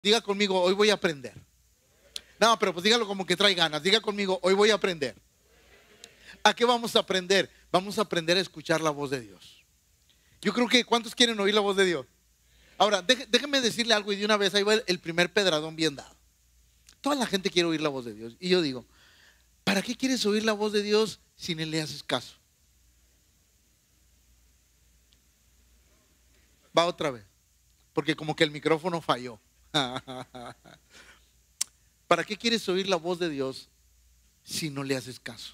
Diga conmigo, hoy voy a aprender. No, pero pues dígalo como que trae ganas. Diga conmigo, hoy voy a aprender. ¿A qué vamos a aprender? Vamos a aprender a escuchar la voz de Dios. Yo creo que, ¿cuántos quieren oír la voz de Dios? Ahora, déjeme decirle algo y de una vez ahí va el primer pedradón bien dado. Toda la gente quiere oír la voz de Dios. Y yo digo, ¿para qué quieres oír la voz de Dios si no le haces caso? Va otra vez. Porque como que el micrófono falló. ¿Para qué quieres oír la voz de Dios si no le haces caso?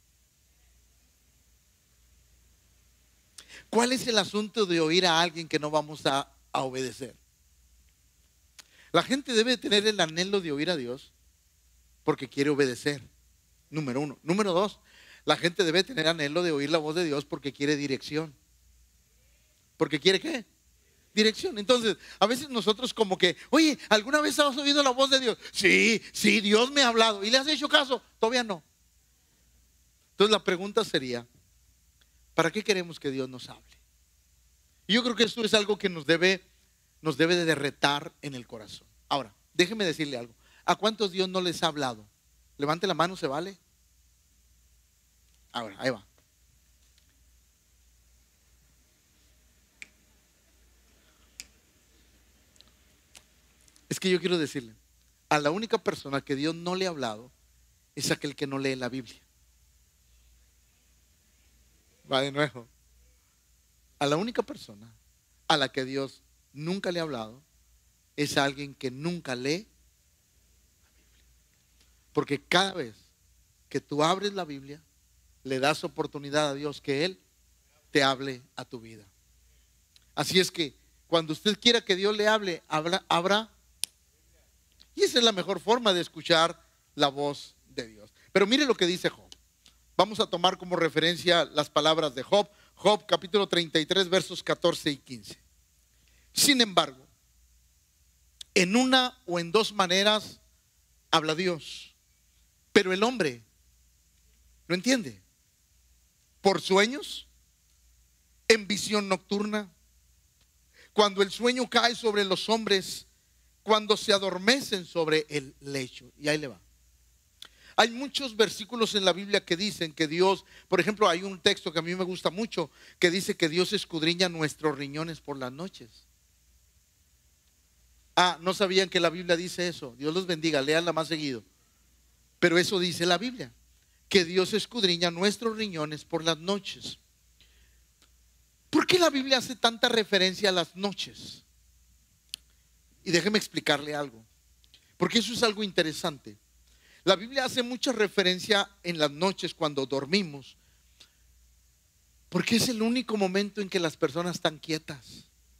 ¿Cuál es el asunto de oír a alguien que no vamos a obedecer? La gente debe tener el anhelo de oír a Dios porque quiere obedecer. Número uno. Número dos, la gente debe tener anhelo de oír la voz de Dios porque quiere dirección. ¿Porque quiere qué? Dirección. Entonces, a veces nosotros como que, oye, ¿alguna vez has oído la voz de Dios? Sí, sí, Dios me ha hablado. ¿Y le has hecho caso? Todavía no. Entonces la pregunta sería, ¿para qué queremos que Dios nos hable? Y yo creo que esto es algo que nos debe de retar en el corazón. Ahora, déjeme decirle algo. ¿A cuántos Dios no les ha hablado? Levante la mano, ¿se vale? Ahora, ahí va. Es que yo quiero decirle, a la única persona que Dios no le ha hablado es aquel que no lee la Biblia. Va de nuevo. A la única persona a la que Dios nunca le ha hablado es a alguien que nunca lee. Porque cada vez que tú abres la Biblia, le das oportunidad a Dios que Él te hable a tu vida. Así es que cuando usted quiera que Dios le hable, habrá. Y esa es la mejor forma de escuchar la voz de Dios. Pero mire lo que dice Job. Vamos a tomar como referencia las palabras de Job. Job capítulo 33 versos 14 y 15. Sin embargo, en una o en dos maneras habla Dios, pero el hombre no entiende. Por sueños, en visión nocturna, cuando el sueño cae sobre los hombres, cuando se adormecen sobre el lecho. Y ahí le va. Hay muchos versículos en la Biblia que dicen que Dios, por ejemplo, hay un texto que a mí me gusta mucho, que dice que Dios escudriña nuestros riñones por las noches. Ah, no sabían que la Biblia dice eso. Dios los bendiga, léanla más seguido. Pero eso dice la Biblia, que Dios escudriña nuestros riñones por las noches. ¿Por qué la Biblia hace tanta referencia a las noches? Y déjeme explicarle algo, porque eso es algo interesante. La Biblia hace mucha referencia en las noches cuando dormimos, porque es el único momento en que las personas están quietas.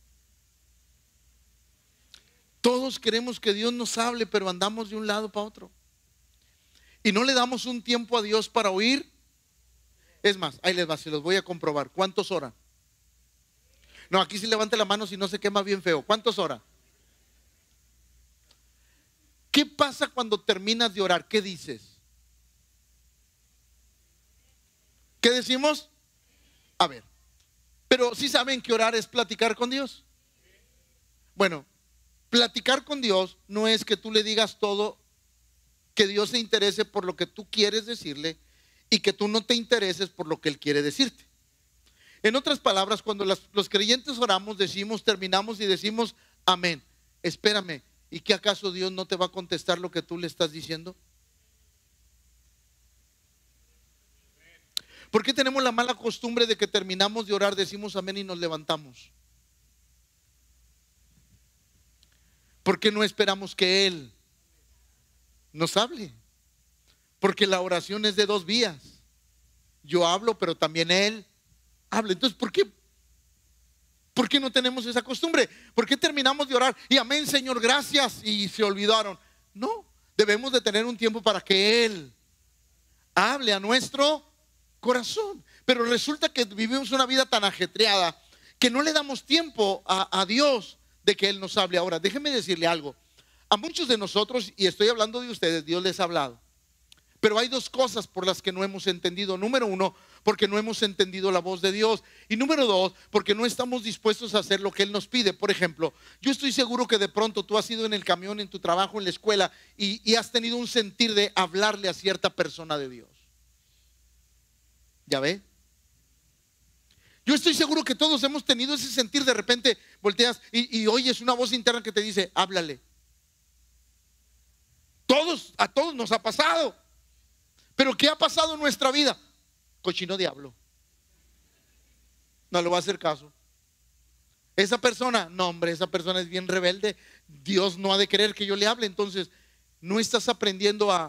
Todos queremos que Dios nos hable, pero andamos de un lado para otro. Y no le damos un tiempo a Dios para oír. Es más, ahí les va, se los voy a comprobar. ¿Cuántos oran? No, aquí sí levante la mano si no se quema bien feo. ¿Cuántos oran? ¿Qué pasa cuando terminas de orar? ¿Qué dices? ¿Qué decimos? A ver, pero sí saben que orar es platicar con Dios. Bueno, platicar con Dios no es que tú le digas todo, que Dios se interese por lo que tú quieres decirle y que tú no te intereses por lo que Él quiere decirte. En otras palabras, cuando los creyentes oramos, terminamos y decimos amén. Espérame, ¿y qué acaso Dios no te va a contestar lo que tú le estás diciendo? ¿Por qué tenemos la mala costumbre de que terminamos de orar, decimos amén y nos levantamos? ¿Por qué no esperamos que Él nos hable? Porque la oración es de dos vías. Yo hablo, pero también Él habla. Entonces, ¿por qué no tenemos esa costumbre? ¿Por qué terminamos de orar y amén, Señor, gracias, y se olvidaron? No, debemos de tener un tiempo para que Él hable a nuestro corazón. Pero resulta que vivimos una vida tan ajetreada que no le damos tiempo a Dios de que Él nos hable. Ahora, déjeme decirle algo. A muchos de nosotros, y estoy hablando de ustedes, Dios les ha hablado. Pero hay dos cosas por las que no hemos entendido. Número uno, porque no hemos entendido la voz de Dios. Y número dos, porque no estamos dispuestos a hacer lo que Él nos pide. Por ejemplo, yo estoy seguro que de pronto tú has ido en el camión, en tu trabajo, en la escuela, y has tenido un sentir de hablarle a cierta persona de Dios. ¿Ya ve? Yo estoy seguro que todos hemos tenido ese sentir. De repente volteas y oyes una voz interna que te dice: háblale. A todos nos ha pasado. Pero ¿qué ha pasado en nuestra vida? Cochino diablo. No le va a hacer caso. Esa persona, no hombre, esa persona es bien rebelde. Dios no ha de querer que yo le hable. Entonces no estás aprendiendo a...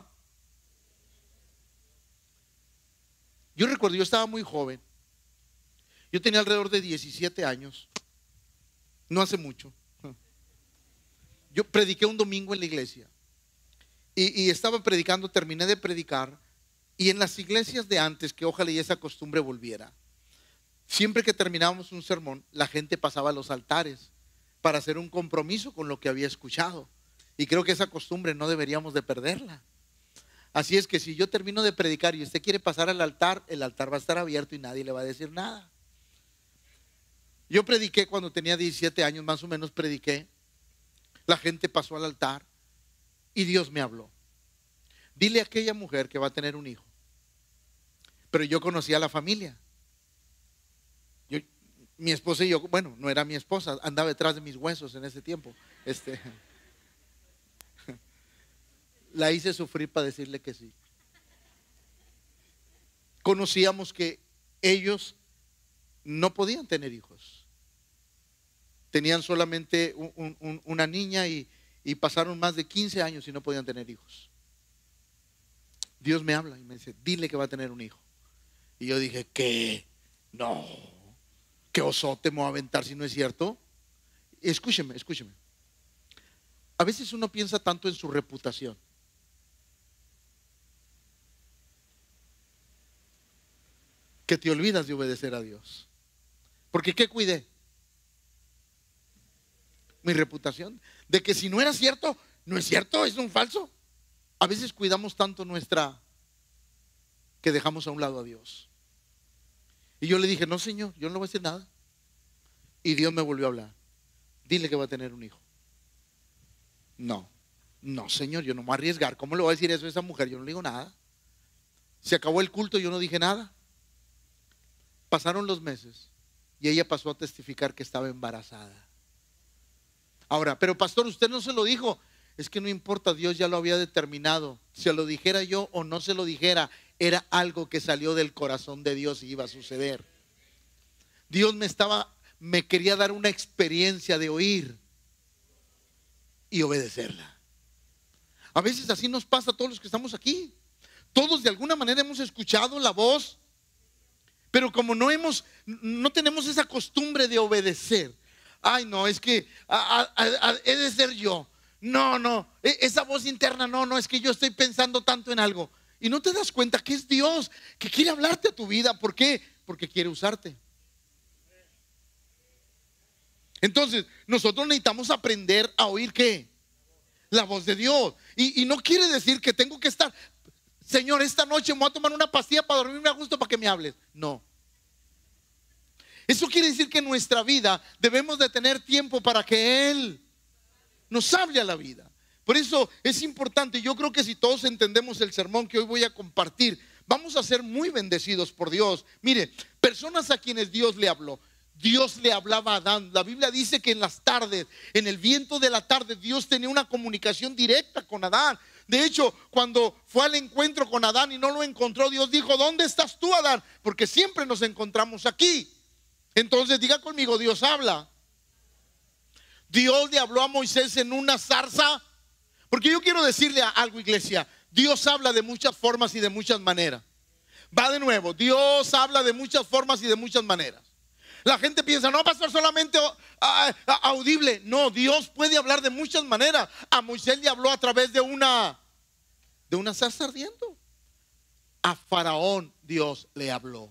Yo recuerdo, yo estaba muy joven. Yo tenía alrededor de 17 años. No hace mucho. Yo prediqué un domingo en la iglesia. Y estaba predicando, terminé de predicar. Y en las iglesias de antes, que ojalá y esa costumbre volviera, siempre que terminábamos un sermón, la gente pasaba a los altares para hacer un compromiso con lo que había escuchado. Y creo que esa costumbre no deberíamos de perderla. Así es que si yo termino de predicar y usted quiere pasar al altar, el altar va a estar abierto y nadie le va a decir nada. Yo prediqué cuando tenía 17 años, más o menos prediqué. La gente pasó al altar y Dios me habló: dile a aquella mujer que va a tener un hijo. Pero yo conocía a la familia. Mi esposa y yo, bueno, no era mi esposa, andaba detrás de mis huesos en ese tiempo. La hice sufrir para decirle que sí. Conocíamos que ellos no podían tener hijos. Tenían solamente una niña y pasaron más de 15 años y no podían tener hijos. Dios me habla y me dice: dile que va a tener un hijo. Y yo dije: ¿qué? No, ¿qué osote me voy a aventar si no es cierto? Escúcheme. A veces uno piensa tanto en su reputación. Que te olvidas de obedecer a Dios. Porque ¿qué cuidé? Mi reputación. De que si no era cierto, no es cierto, es un falso. A veces cuidamos tanto nuestra, que dejamos a un lado a Dios. Y yo le dije: no, Señor, yo no le voy a decir nada. Y Dios me volvió a hablar: dile que va a tener un hijo. No, Señor, yo no me voy a arriesgar. ¿Cómo le voy a decir eso a esa mujer? Yo no le digo nada. Se acabó el culto, yo no dije nada. Pasaron los meses y ella pasó a testificar que estaba embarazada. Ahora, pero pastor, usted no se lo dijo. Es que no importa, Dios ya lo había determinado. Se lo dijera yo o no se lo dijera, era algo que salió del corazón de Dios y iba a suceder. Dios me quería dar una experiencia de oír y obedecerla. A veces así nos pasa a todos los que estamos aquí. Todos de alguna manera hemos escuchado la voz, pero como no tenemos esa costumbre de obedecer. Ay, no, es que he de ser yo. No, esa voz interna, no, es que yo estoy pensando tanto en algo. Y no te das cuenta que es Dios que quiere hablarte a tu vida. ¿Por qué? Porque quiere usarte. Entonces, nosotros necesitamos aprender a oír ¿qué? La voz de Dios. Y no quiere decir que tengo que estar: Señor, esta noche me voy a tomar una pastilla para dormirme a gusto para que me hables. No. Eso quiere decir que en nuestra vida debemos de tener tiempo para que Él nos hable a la vida. Por eso es importante. Yo creo que si todos entendemos el sermón que hoy voy a compartir, vamos a ser muy bendecidos por Dios. Mire, personas a quienes Dios le habló. Dios le hablaba a Adán. La Biblia dice que en las tardes, en el viento de la tarde, Dios tenía una comunicación directa con Adán. De hecho, cuando fue al encuentro con Adán y no lo encontró, Dios dijo: ¿dónde estás tú, Adán? Porque siempre nos encontramos aquí. Entonces diga conmigo: Dios habla. Dios le habló a Moisés en una zarza. Porque yo quiero decirle algo, iglesia: Dios habla de muchas formas y de muchas maneras. Va de nuevo: Dios habla de muchas formas y de muchas maneras. La gente piensa: no, pastor, solamente audible. No, Dios puede hablar de muchas maneras. A Moisés le habló a través de una zarza ardiendo. A Faraón Dios le habló.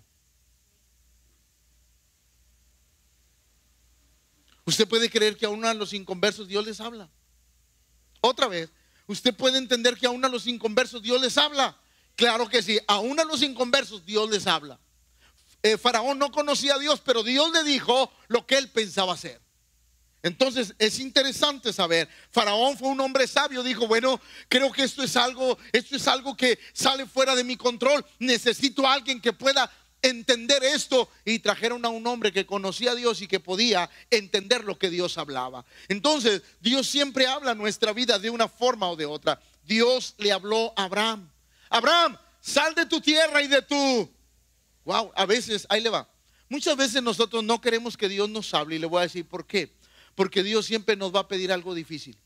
Usted puede creer que aún a los inconversos Dios les habla. Otra vez, usted puede entender que aún a los inconversos Dios les habla. Claro que sí, aún a los inconversos Dios les habla. Faraón no conocía a Dios, pero Dios le dijo lo que él pensaba hacer. Entonces es interesante saber, Faraón fue un hombre sabio, dijo, bueno, creo que esto es algo que sale fuera de mi control, necesito a alguien que pueda entender esto, y trajeron a un hombre que conocía a Dios y que podía entender lo que Dios hablaba. Entonces Dios siempre habla en nuestra vida de una forma o de otra. Dios le habló a Abraham: Abraham, sal de tu tierra y de tu... Wow, a veces, ahí le va, muchas veces nosotros no queremos que Dios nos hable, y le voy a decir por qué. Porque Dios siempre nos va a pedir algo difícil.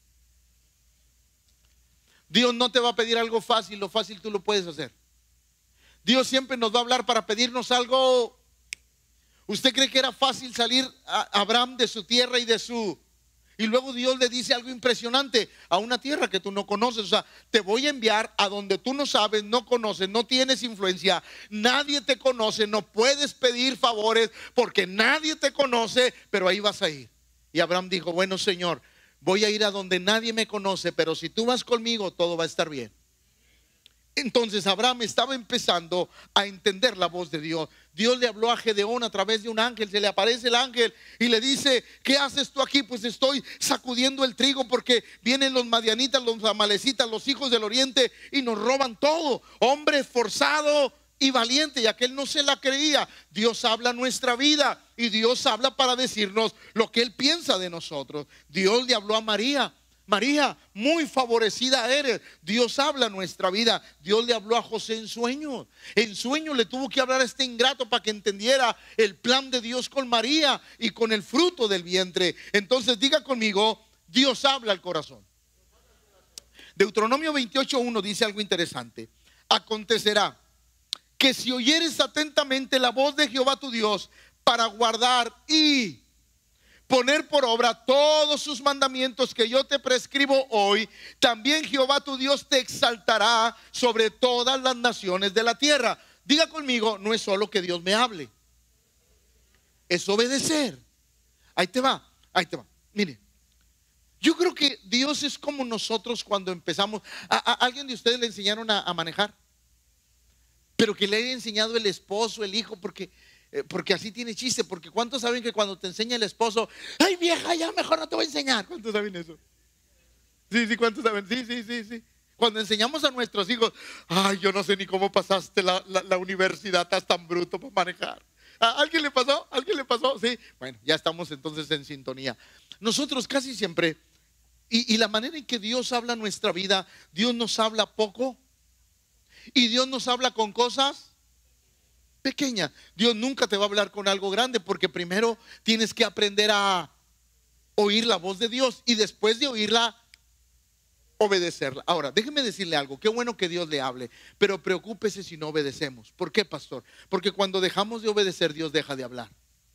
Dios no te va a pedir algo fácil, lo fácil tú lo puedes hacer. Dios siempre nos va a hablar para pedirnos algo. ¿Usted cree que era fácil salir a Abraham de su tierra y luego Dios le dice algo impresionante: a una tierra que tú no conoces? O sea, te voy a enviar a donde tú no sabes, no conoces, no tienes influencia, nadie te conoce, no puedes pedir favores porque nadie te conoce, pero ahí vas a ir. Y Abraham dijo: bueno, Señor, voy a ir a donde nadie me conoce, pero si tú vas conmigo, todo va a estar bien. Entonces Abraham estaba empezando a entender la voz de Dios. Dios le habló a Gedeón a través de un ángel. Se le aparece el ángel y le dice: ¿qué haces tú aquí? Pues estoy sacudiendo el trigo porque vienen los madianitas, los amalecitas, los hijos del oriente, y nos roban todo. Hombre esforzado y valiente. Y aquel no se la creía. Dios habla nuestra vida, y Dios habla para decirnos lo que Él piensa de nosotros. Dios le habló a María: María, muy favorecida eres. Dios habla nuestra vida. Dios le habló a José en sueños. En sueños le tuvo que hablar a este ingrato para que entendiera el plan de Dios con María y con el fruto del vientre. Entonces diga conmigo: Dios habla al corazón. Deuteronomio 28:1 dice algo interesante: acontecerá que si oyeres atentamente la voz de Jehová tu Dios para guardar y poner por obra todos sus mandamientos que yo te prescribo hoy, también Jehová tu Dios te exaltará sobre todas las naciones de la tierra. Diga conmigo: no es solo que Dios me hable, es obedecer. Ahí te va, ahí te va. Mire, yo creo que Dios es como nosotros cuando empezamos. ¿A alguien de ustedes le enseñaron a manejar? Pero que le haya enseñado el esposo, el hijo, porque así tiene chiste. Porque ¿cuántos saben que cuando te enseña el esposo: ay vieja, ya mejor no te voy a enseñar? ¿Cuántos saben eso? Sí, ¿cuántos saben? Sí. Cuando enseñamos a nuestros hijos: ay, yo no sé ni cómo pasaste la universidad, estás tan bruto para manejar. ¿A alguien le pasó? ¿Alguien le pasó? Sí. Bueno, ya estamos entonces en sintonía. Nosotros casi siempre, y la manera en que Dios habla nuestra vida, Dios nos habla poco, y Dios nos habla con cosas pequeña. Dios nunca te va a hablar con algo grande, porque primero tienes que aprender a oír la voz de Dios, y después de oírla, obedecerla. Ahora, déjeme decirle algo: qué bueno que Dios le hable, pero preocúpese si no obedecemos. ¿Por qué, pastor? Porque cuando dejamos de obedecer, Dios deja de hablar.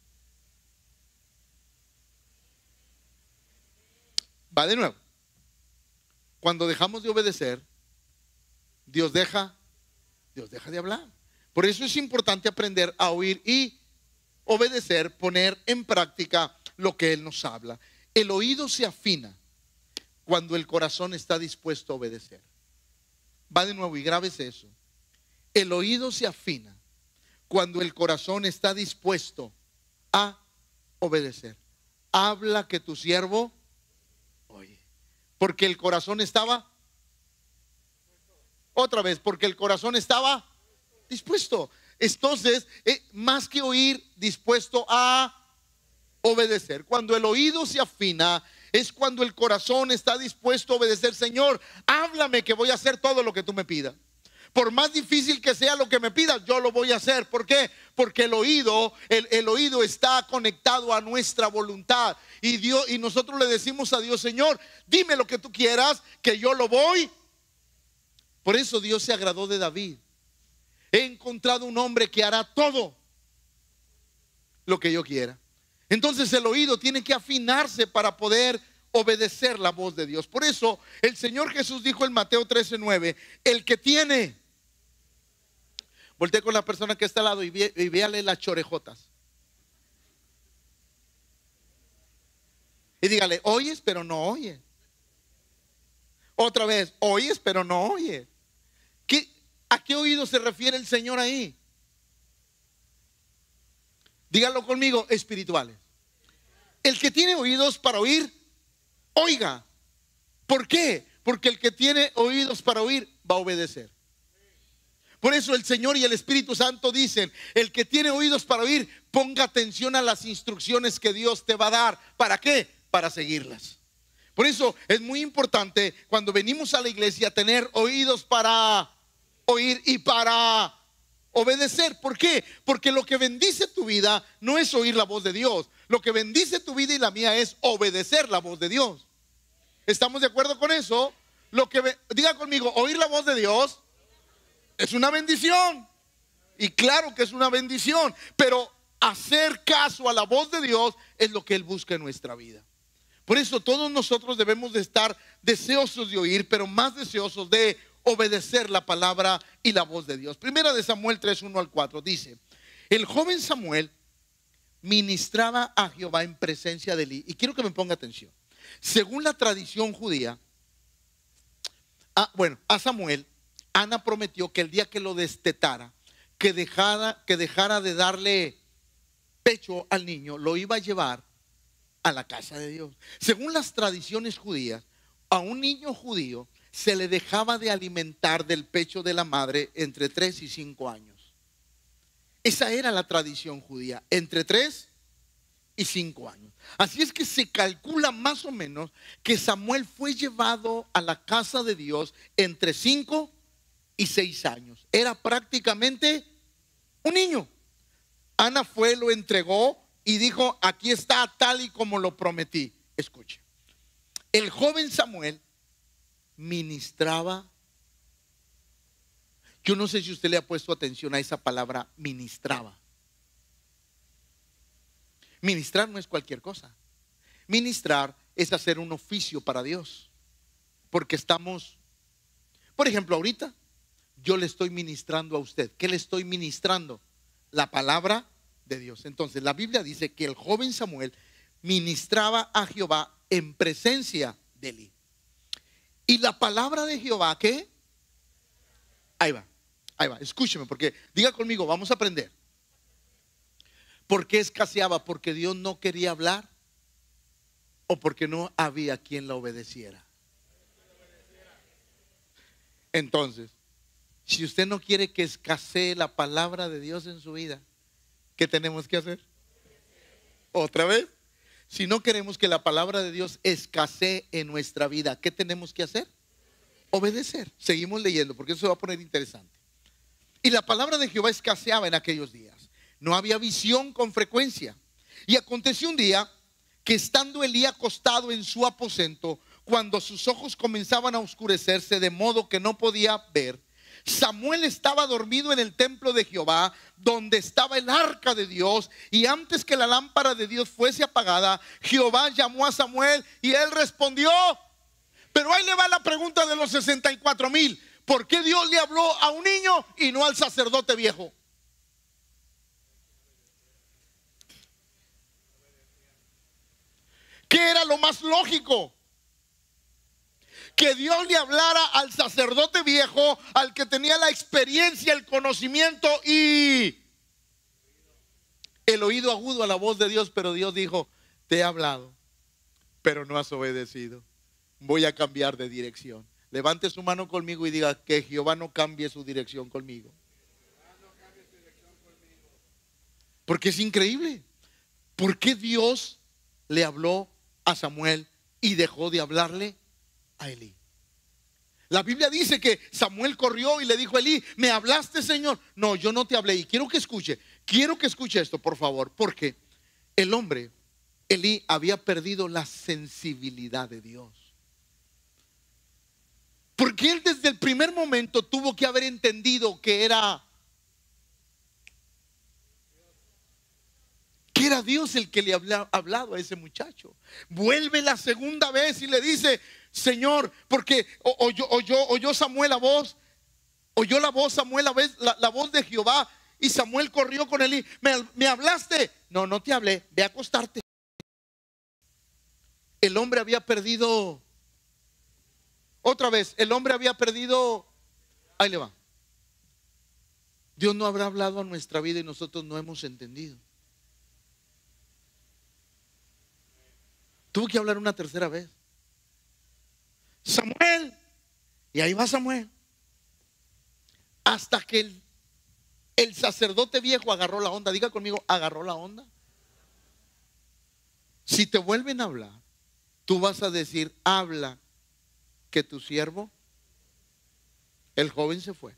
Va de nuevo. Cuando dejamos de obedecer, Dios deja de hablar. Por eso es importante aprender a oír y obedecer, poner en práctica lo que Él nos habla. El oído se afina cuando el corazón está dispuesto a obedecer. Va de nuevo y grábese eso. El oído se afina cuando el corazón está dispuesto a obedecer. Habla que tu siervo oye. Porque el corazón estaba, otra vez, porque el corazón estaba dispuesto. Entonces, más que oír, dispuesto a obedecer. Cuando el oído se afina, es cuando el corazón está dispuesto a obedecer. Señor, háblame, que voy a hacer todo lo que tú me pidas. Por más difícil que sea lo que me pidas, yo lo voy a hacer. ¿Por qué? Porque el oído está conectado a nuestra voluntad. Y nosotros le decimos a Dios: Señor, dime lo que tú quieras, que yo lo voy. Por eso Dios se agradó de David. He encontrado un hombre que hará todo lo que yo quiera. Entonces el oído tiene que afinarse para poder obedecer la voz de Dios. Por eso el Señor Jesús dijo en Mateo 13:9: el que tiene, voltea con la persona que está al lado y véale las chorejotas y dígale: oyes pero no oyes. Otra vez: oyes pero no oyes. qué oídos se refiere el Señor ahí? Díganlo conmigo, espirituales. El que tiene oídos para oír, oiga. ¿Por qué? Porque el que tiene oídos para oír va a obedecer. Por eso el Señor y el Espíritu Santo dicen: el que tiene oídos para oír, ponga atención a las instrucciones que Dios te va a dar. ¿Para qué? Para seguirlas. Por eso es muy importante cuando venimos a la iglesia tener oídos para oír y para obedecer. ¿Por qué? Porque lo que bendice tu vida no es oír la voz de Dios. Lo que bendice tu vida y la mía es obedecer la voz de Dios. ¿Estamos de acuerdo con eso? Diga conmigo, oír la voz de Dios es una bendición. Y claro que es una bendición, pero hacer caso a la voz de Dios es lo que Él busca en nuestra vida. Por eso todos nosotros debemos de estar deseosos de oír, pero más deseosos de obedecer la palabra y la voz de Dios. Primera de Samuel 3, 1 al 4 dice: el joven Samuel ministraba a Jehová en presencia de Elí. Y quiero que me ponga atención. Según la tradición judía, a Samuel, Ana prometió que el día que lo destetara, que dejara de darle pecho al niño, lo iba a llevar a la casa de Dios. Según las tradiciones judías, a un niño judío se le dejaba de alimentar del pecho de la madre entre 3 y 5 años. Esa era la tradición judía, entre 3 y 5 años. Así es que se calcula más o menos que Samuel fue llevado a la casa de Dios entre 5 y 6 años. Era prácticamente un niño. Ana fue, lo entregó y dijo: aquí está tal y como lo prometí. Escuche, el joven Samuel ministraba. Yo no sé si usted le ha puesto atención a esa palabra, ministraba. Ministrar no es cualquier cosa. Ministrar es hacer un oficio para Dios. Porque estamos, por ejemplo, ahorita yo le estoy ministrando a usted. ¿Qué le estoy ministrando? La palabra de Dios. Entonces la Biblia dice que el joven Samuel ministraba a Jehová en presencia de Elí. Y la palabra de Jehová, ¿qué? Ahí va, escúcheme, porque diga conmigo, vamos a aprender. ¿Por qué escaseaba? ¿Porque Dios no quería hablar? ¿O porque no había quien la obedeciera? Entonces, si usted no quiere que escasee la palabra de Dios en su vida, ¿qué tenemos que hacer? Otra vez, si no queremos que la palabra de Dios escasee en nuestra vida, ¿qué tenemos que hacer? Obedecer. Seguimos leyendo porque eso se va a poner interesante. Y la palabra de Jehová escaseaba en aquellos días. No había visión con frecuencia. Y aconteció un día que, estando Elí acostado en su aposento, cuando sus ojos comenzaban a oscurecerse de modo que no podía ver, Samuel estaba dormido en el templo de Jehová, donde estaba el arca de Dios. Y antes que la lámpara de Dios fuese apagada, Jehová llamó a Samuel y él respondió. Pero ahí le va la pregunta de los 64,000. ¿Por qué Dios le habló a un niño y no al sacerdote viejo? ¿Qué era lo más lógico? Que Dios le hablara al sacerdote viejo, al que tenía la experiencia, el conocimiento y el oído agudo a la voz de Dios. Pero Dios dijo: te he hablado, pero no has obedecido. Voy a cambiar de dirección. Levante su mano conmigo y diga: que Jehová no cambie su dirección conmigo. Porque es increíble. ¿Por qué Dios le habló a Samuel y dejó de hablarle a Elí? La Biblia dice que Samuel corrió y le dijo a Elí: ¿me hablaste, Señor? No, yo no te hablé. Y quiero que escuche esto, por favor. Porque el hombre, Elí, había perdido la sensibilidad de Dios. Porque él desde el primer momento tuvo que haber entendido que era Dios el que le había hablado a ese muchacho. Vuelve la segunda vez y le dice: Señor, porque oyó Samuel la voz, oyó la voz Samuel la voz de Jehová. Y Samuel corrió con él y ¿me hablaste? No, no te hablé, ve a acostarte. El hombre había perdido, otra vez, el hombre había perdido, ahí le va, Dios no habrá hablado a nuestra vida y nosotros no hemos entendido. Tuvo que hablar una tercera vez. Samuel. Y ahí va Samuel. Hasta que el sacerdote viejo agarró la onda. Diga conmigo, agarró la onda. Si te vuelven a hablar, tú vas a decir, habla que tu siervo. El joven se fue.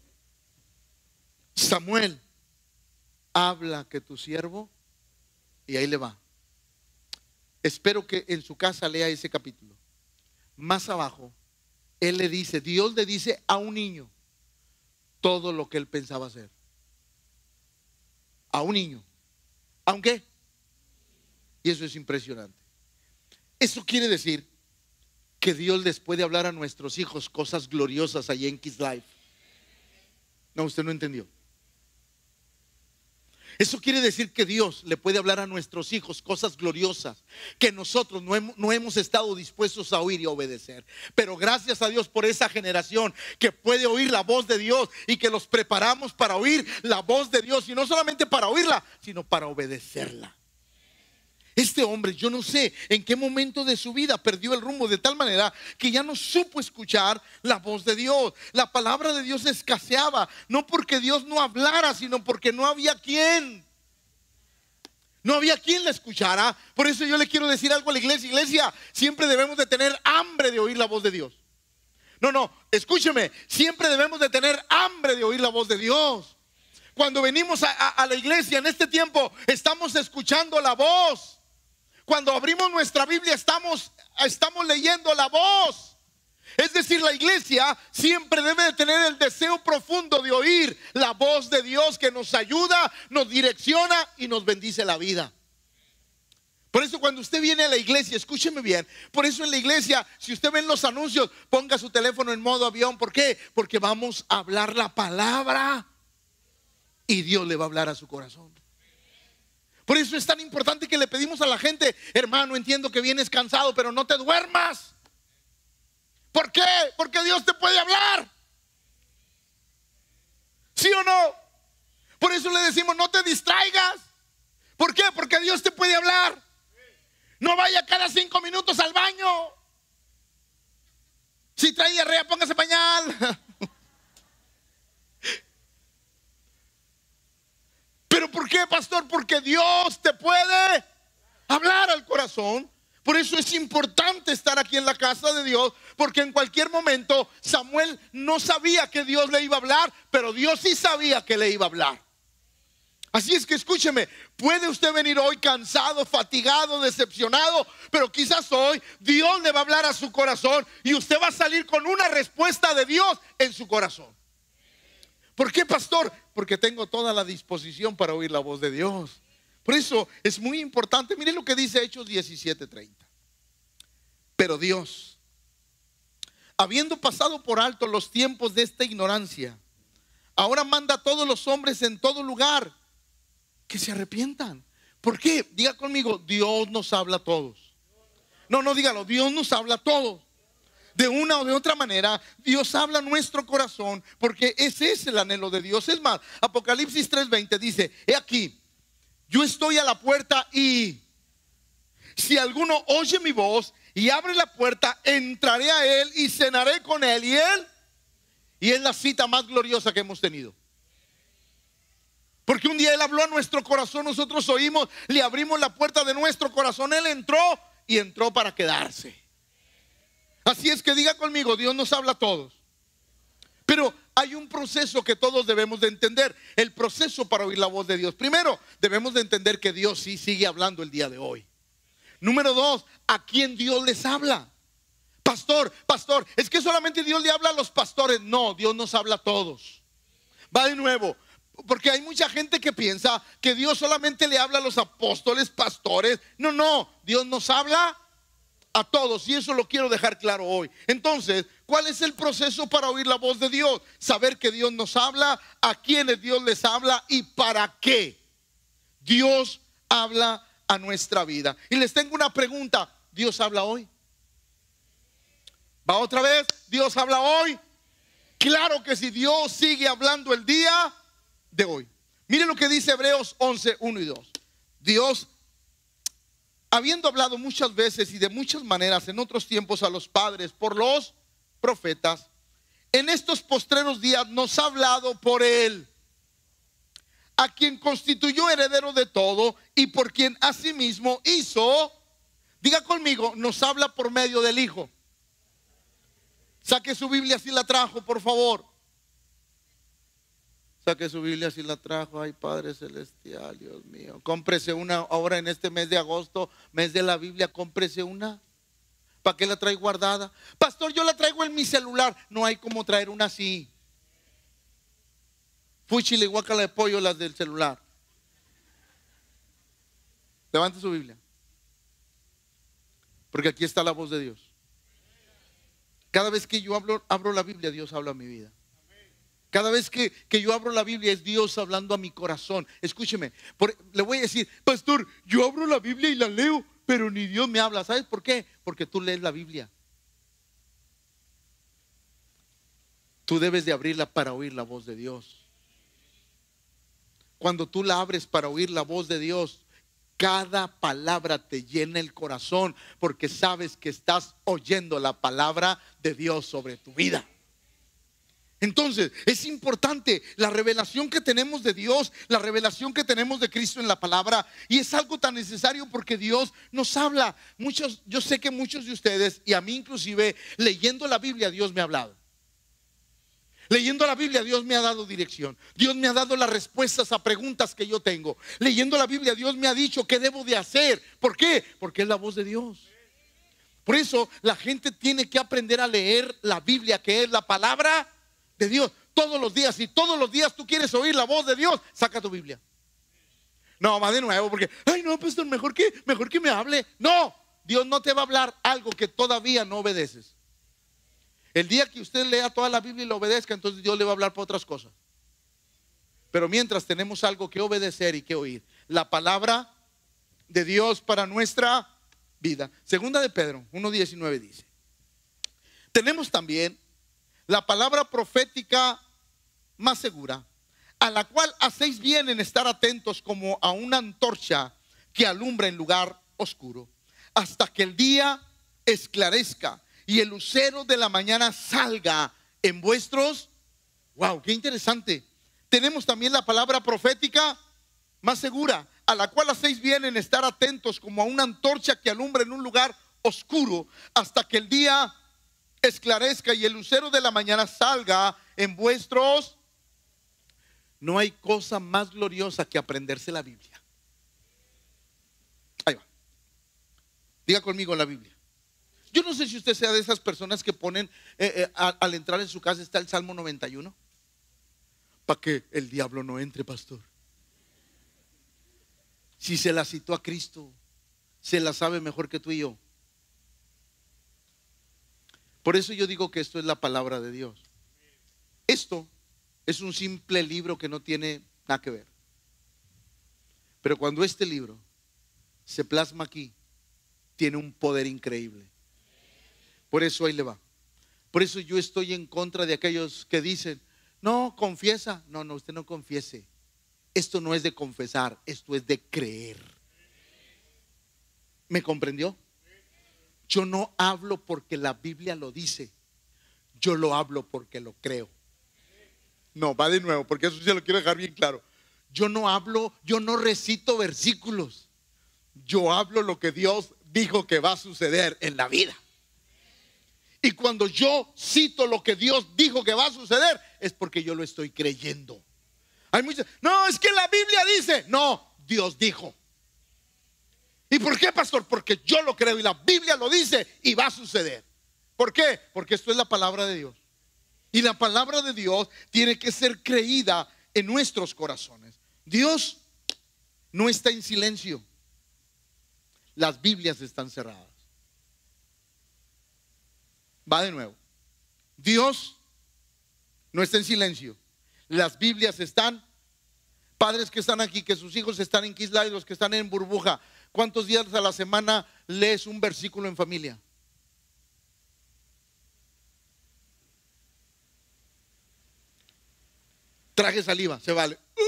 Samuel, habla que tu siervo. Y ahí le va. Espero que en su casa lea ese capítulo. Más abajo, él le dice, Dios le dice a un niño todo lo que él pensaba hacer. A un niño. ¿Aunque? Y eso es impresionante. Eso quiere decir que Dios les puede hablar a nuestros hijos cosas gloriosas allá en Kids Life. No, usted no entendió. Eso quiere decir que Dios le puede hablar a nuestros hijos cosas gloriosas que nosotros no hemos estado dispuestos a oír y a obedecer. Pero gracias a Dios por esa generación que puede oír la voz de Dios y que los preparamos para oír la voz de Dios. Y no solamente para oírla, sino para obedecerla. Este hombre, yo no sé en qué momento de su vida perdió el rumbo de tal manera que ya no supo escuchar la voz de Dios. La palabra de Dios escaseaba, no porque Dios no hablara, sino porque no había quien. No había quien la escuchara. Por eso yo le quiero decir algo a la iglesia. Iglesia, siempre debemos de tener hambre de oír la voz de Dios. No, escúcheme, siempre debemos de tener hambre de oír la voz de Dios. Cuando venimos a la iglesia en este tiempo, estamos escuchando la voz. Cuando abrimos nuestra Biblia estamos leyendo la voz. Es decir, la iglesia siempre debe de tener el deseo profundo de oír la voz de Dios que nos ayuda, nos direcciona y nos bendice la vida. Por eso cuando usted viene a la iglesia, escúcheme bien, por eso en la iglesia, si usted ve en los anuncios, ponga su teléfono en modo avión. ¿Por qué? Porque vamos a hablar la palabra y Dios le va a hablar a su corazón. Por eso es tan importante que le pedimos a la gente, hermano, entiendo que vienes cansado, pero no te duermas. ¿Por qué? Porque Dios te puede hablar. ¿Sí o no? Por eso le decimos, no te distraigas. ¿Por qué? Porque Dios te puede hablar. No vaya cada 5 minutos al baño. Si trae diarrea, póngase pañal. ¿Pero por qué, pastor? Porque Dios te puede hablar al corazón. Por eso es importante estar aquí en la casa de Dios, porque en cualquier momento Samuel no sabía que Dios le iba a hablar, pero Dios sí sabía que le iba a hablar. Así es que escúcheme, puede usted venir hoy cansado, fatigado, decepcionado, pero quizás hoy Dios le va a hablar a su corazón y usted va a salir con una respuesta de Dios en su corazón. ¿Por qué, pastor? Porque tengo toda la disposición para oír la voz de Dios. Por eso es muy importante. Miren lo que dice Hechos 17:30. Pero Dios, habiendo pasado por alto los tiempos de esta ignorancia, ahora manda a todos los hombres en todo lugar que se arrepientan. ¿Por qué? Diga conmigo, Dios nos habla a todos. No, dígalo, Dios nos habla a todos. De una o de otra manera, Dios habla a nuestro corazón, porque ese es el anhelo de Dios. Es más, Apocalipsis 3:20 dice, he aquí, yo estoy a la puerta y si alguno oye mi voz y abre la puerta, entraré a él y cenaré con él y él. Y es la cita más gloriosa que hemos tenido. Porque un día Él habló a nuestro corazón, nosotros oímos, le abrimos la puerta de nuestro corazón, Él entró y entró para quedarse. Así es que diga conmigo, Dios nos habla a todos. Pero hay un proceso que todos debemos de entender, el proceso para oír la voz de Dios. Primero, debemos de entender que Dios sí sigue hablando el día de hoy. Número 2, ¿a quién Dios les habla? Pastor, es que solamente Dios le habla a los pastores. No, Dios nos habla a todos. Va de nuevo, porque hay mucha gente que piensa que Dios solamente le habla a los apóstoles, pastores. No, Dios nos habla a todos, y eso lo quiero dejar claro hoy. Entonces, ¿cuál es el proceso para oír la voz de Dios? Saber que Dios nos habla, a quienes Dios les habla y para qué Dios habla a nuestra vida. Y les tengo una pregunta, ¿Dios habla hoy? ¿Va otra vez? ¿Dios habla hoy? Claro que si Dios sigue hablando el día de hoy. Mire lo que dice Hebreos 11, 1 y 2. Dios, habiendo hablado muchas veces y de muchas maneras en otros tiempos a los padres por los profetas, en estos postreros días nos ha hablado por Él, a quien constituyó heredero de todo y por quien asimismo hizo, diga conmigo, nos habla por medio del Hijo. Saque su Biblia si la trajo, por favor. Saque su Biblia si la trajo. Ay, Padre Celestial, Dios mío. Cómprese una ahora en este mes de agosto, mes de la Biblia, cómprese una. ¿Para qué la trae guardada? Pastor, yo la traigo en mi celular. No hay como traer una así. Fuchile y guacala de pollo las del celular. Levante su Biblia. Porque aquí está la voz de Dios. Cada vez que yo abro la Biblia, Dios habla a mi vida. Cada vez que yo abro la Biblia es Dios hablando a mi corazón. Escúcheme, le voy a decir, pastor, yo abro la Biblia y la leo, pero ni Dios me habla. ¿Sabes por qué? Porque tú lees la Biblia. Tú debes de abrirla para oír la voz de Dios. Cuando tú la abres para oír la voz de Dios, cada palabra te llena el corazón, porque sabes que estás oyendo la palabra de Dios sobre tu vida. Entonces es importante la revelación que tenemos de Dios, la revelación que tenemos de Cristo en la palabra, y es algo tan necesario porque Dios nos habla. Yo sé que muchos de ustedes, y a mí inclusive, leyendo la Biblia Dios me ha hablado. Leyendo la Biblia Dios me ha dado dirección. Dios me ha dado las respuestas a preguntas que yo tengo. Leyendo la Biblia Dios me ha dicho qué debo de hacer. ¿Por qué? Porque es la voz de Dios. Por eso la gente tiene que aprender a leer la Biblia, que es la palabra de Dios, todos los días. Si todos los días tú quieres oír la voz de Dios, saca tu Biblia. No, va de nuevo porque, ay no, pastor, mejor que me hable. No, Dios no te va a hablar algo que todavía no obedeces. El día que usted lea toda la Biblia y la obedezca, entonces Dios le va a hablar por otras cosas. Pero mientras tenemos algo que obedecer y que oír, la palabra de Dios para nuestra vida. Segunda de Pedro 1:19 dice, tenemos también la palabra profética más segura, a la cual hacéis bien en estar atentos como a una antorcha que alumbra en lugar oscuro, hasta que el día esclarezca y el lucero de la mañana salga en vuestros. Wow, qué interesante. Tenemos también la palabra profética más segura, a la cual hacéis bien en estar atentos como a una antorcha que alumbra en un lugar oscuro, hasta que el día esclarezca y el lucero de la mañana salga en vuestros. No hay cosa más gloriosa que aprenderse la Biblia. Ahí va. Diga conmigo la Biblia. Yo no sé si usted sea de esas personas que ponen al entrar en su casa está el Salmo 91 para que el diablo no entre, pastor. Si se la citó a Cristo, se la sabe mejor que tú y yo. Por eso yo digo que esto es la palabra de Dios. Esto es un simple libro que no tiene nada que ver. Pero cuando este libro se plasma aquí, tiene un poder increíble. Por eso ahí le va. Por eso yo estoy en contra de aquellos que dicen, no, confiesa. No, usted no confiese. Esto no es de confesar, esto es de creer. ¿Me comprendió? Yo no hablo porque la Biblia lo dice. Yo lo hablo porque lo creo. No, va de nuevo, porque eso sí lo quiero dejar bien claro. Yo no hablo, yo no recito versículos. Yo hablo lo que Dios dijo que va a suceder en la vida. Y cuando yo cito lo que Dios dijo que va a suceder, es porque yo lo estoy creyendo. Hay muchos, no, es que la Biblia dice. No, Dios dijo. ¿Y por qué, pastor? Porque yo lo creo y la Biblia lo dice y va a suceder. ¿Por qué? Porque esto es la palabra de Dios. Y la palabra de Dios tiene que ser creída en nuestros corazones. Dios no está en silencio. Las Biblias están cerradas. Va de nuevo. Dios no está en silencio. Las Biblias están. Padres que están aquí, que sus hijos están en Kisla y los que están en burbuja, ¿cuántos días a la semana lees un versículo en familia? Traje saliva, se vale.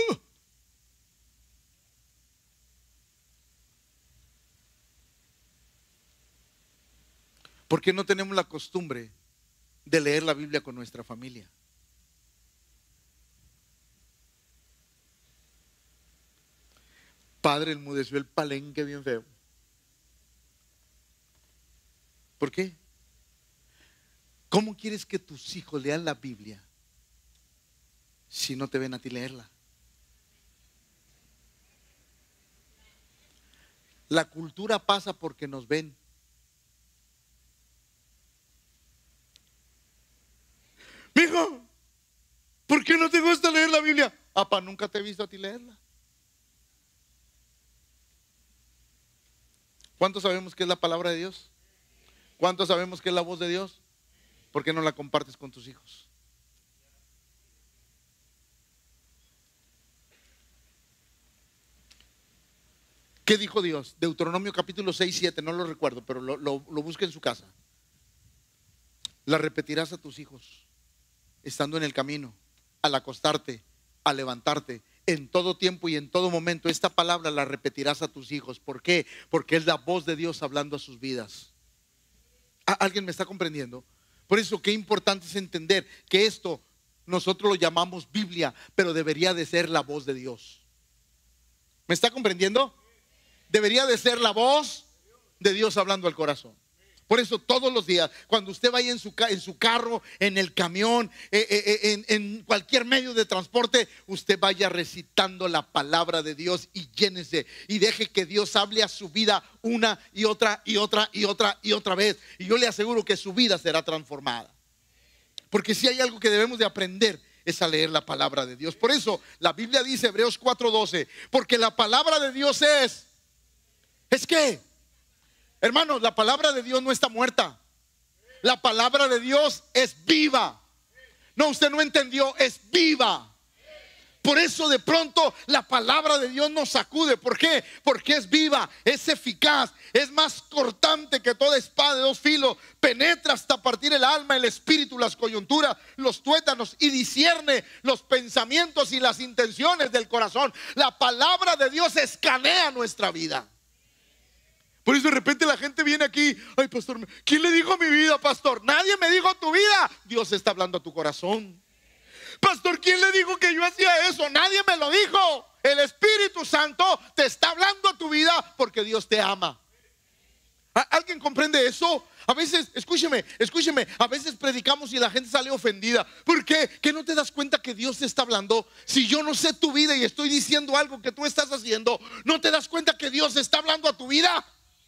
¿Por qué no tenemos la costumbre de leer la Biblia con nuestra familia? Padre, enmudeció el palenque bien feo. ¿Por qué? ¿Cómo quieres que tus hijos lean la Biblia si no te ven a ti leerla? La cultura pasa porque nos ven. Mijo, ¿por qué no te gusta leer la Biblia? Papá, nunca te he visto a ti leerla. ¿Cuántos sabemos que es la palabra de Dios? ¿Cuántos sabemos que es la voz de Dios? ¿Por qué no la compartes con tus hijos? ¿Qué dijo Dios? Deuteronomio capítulo 6, 7, no lo recuerdo, pero lo busca en su casa. La repetirás a tus hijos, estando en el camino, al acostarte, al levantarte, en todo tiempo y en todo momento. Esta palabra la repetirás a tus hijos. ¿Por qué? Porque es la voz de Dios hablando a sus vidas. ¿Alguien me está comprendiendo? Por eso qué importante es entender que esto nosotros lo llamamos Biblia, pero debería de ser la voz de Dios. ¿Me está comprendiendo? Debería de ser la voz de Dios hablando al corazón. Por eso todos los días, cuando usted vaya en su carro, en el camión, en cualquier medio de transporte, usted vaya recitando la palabra de Dios y llénese y deje que Dios hable a su vida una y otra y otra y otra y otra vez. Y yo le aseguro que su vida será transformada. Porque si hay algo que debemos de aprender es a leer la palabra de Dios. Por eso la Biblia dice, Hebreos 4:12, porque la palabra de Dios ¿es qué? Hermanos, la palabra de Dios no está muerta. La palabra de Dios es viva. No, usted no entendió, es viva. Por eso de pronto la palabra de Dios nos sacude. ¿Por qué? Porque es viva, es eficaz, es más cortante que toda espada de dos filos. Penetra hasta partir el alma, el espíritu, las coyunturas, los tuétanos, y discierne los pensamientos y las intenciones del corazón. La palabra de Dios escanea nuestra vida. Por eso de repente la gente viene aquí, ay pastor, ¿quién le dijo mi vida, pastor? Nadie me dijo tu vida. Dios está hablando a tu corazón. Pastor, ¿quién le dijo que yo hacía eso? Nadie me lo dijo. El Espíritu Santo te está hablando a tu vida porque Dios te ama. ¿Alguien comprende eso? A veces, escúcheme, a veces predicamos y la gente sale ofendida. ¿Por qué? ¿Que no te das cuenta que Dios te está hablando? Si yo no sé tu vida y estoy diciendo algo que tú estás haciendo, ¿no te das cuenta que Dios está hablando a tu vida?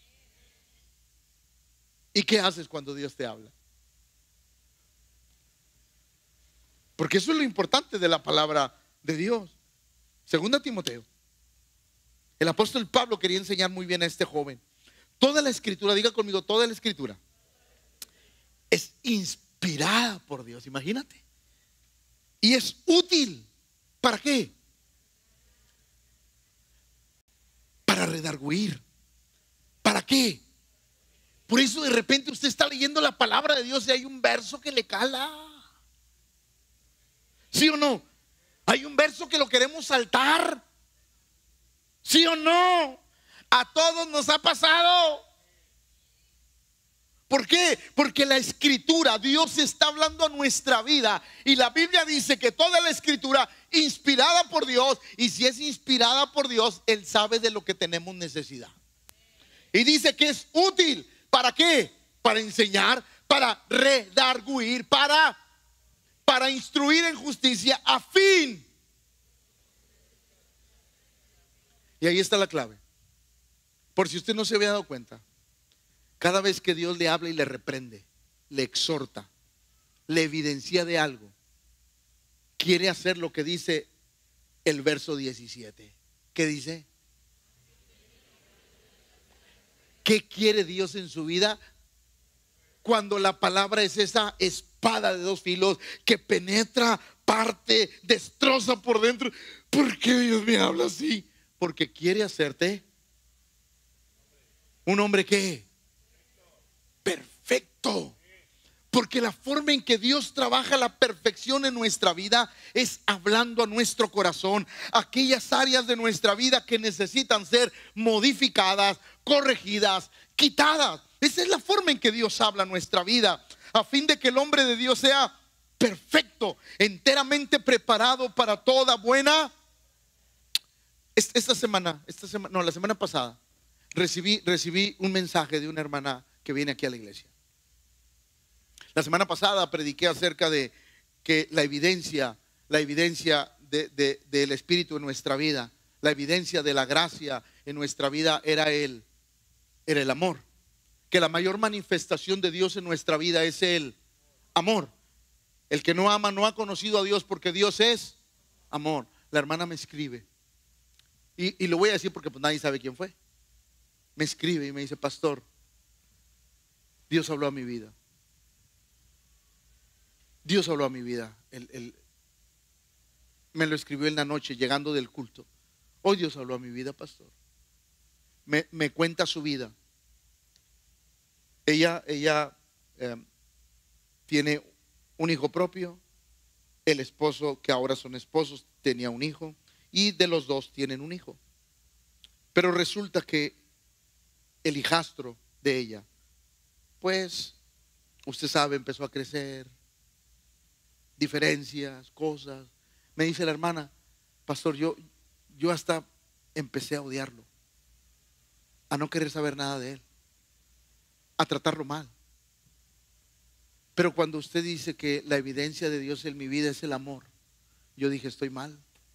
¿Y qué haces cuando Dios te habla? Porque eso es lo importante de la palabra de Dios. Segunda Timoteo. El apóstol Pablo quería enseñar muy bien a este joven. Toda la escritura, diga conmigo, toda la escritura es inspirada por Dios, imagínate. Y es útil. ¿Para qué? Para redarguir. ¿Para qué? Por eso de repente usted está leyendo la palabra de Dios y hay un verso que le cala. ¿Sí o no? Hay un verso que lo queremos saltar. ¿Sí o no? A todos nos ha pasado. ¿Por qué? Porque la escritura, Dios está hablando a nuestra vida. Y la Biblia dice que toda la escritura inspirada por Dios. Y si es inspirada por Dios, Él sabe de lo que tenemos necesidad. Y dice que es útil. ¿Para qué? Para enseñar, para redarguir, para instruir en justicia, a fin. Y ahí está la clave. Por si usted no se había dado cuenta, cada vez que Dios le habla y le reprende, le exhorta, le evidencia de algo, quiere hacer lo que dice el verso 17. ¿Qué dice? ¿Qué quiere Dios en su vida? Cuando la palabra es esa espada de dos filos que penetra, parte, destroza por dentro. ¿Por qué Dios me habla así? Porque quiere hacerte un hombre ¿qué? Perfecto. Porque la forma en que Dios trabaja la perfección en nuestra vida es hablando a nuestro corazón, aquellas áreas de nuestra vida que necesitan ser modificadas, corregidas, quitadas. Esa es la forma en que Dios habla a nuestra vida, a fin de que el hombre de Dios sea perfecto, enteramente preparado para toda buena. La semana pasada recibí un mensaje de una hermana que viene aquí a la iglesia. La semana pasada prediqué acerca de que la evidencia del Espíritu en nuestra vida, la evidencia de la gracia en nuestra vida era el amor. Que la mayor manifestación de Dios en nuestra vida es el amor. El que no ama no ha conocido a Dios, porque Dios es amor. La hermana me escribe, y lo voy a decir porque pues nadie sabe quién fue. Me escribe y me dice: pastor, Dios habló a mi vida. Dios habló a mi vida. Me lo escribió en la noche llegando del culto. Hoy Dios habló a mi vida, pastor. Me cuenta su vida. Ella tiene un hijo propio. El esposo, que ahora son esposos, tenía un hijo, y de los dos tienen un hijo. Pero resulta que el hijastro de ella, pues usted sabe, empezó a crecer, diferencias, cosas. Me dice la hermana: pastor, yo hasta empecé a odiarlo, a no querer saber nada de él, a tratarlo mal. Pero cuando usted dice que la evidencia de Dios en mi vida es el amor, yo dije: estoy mal.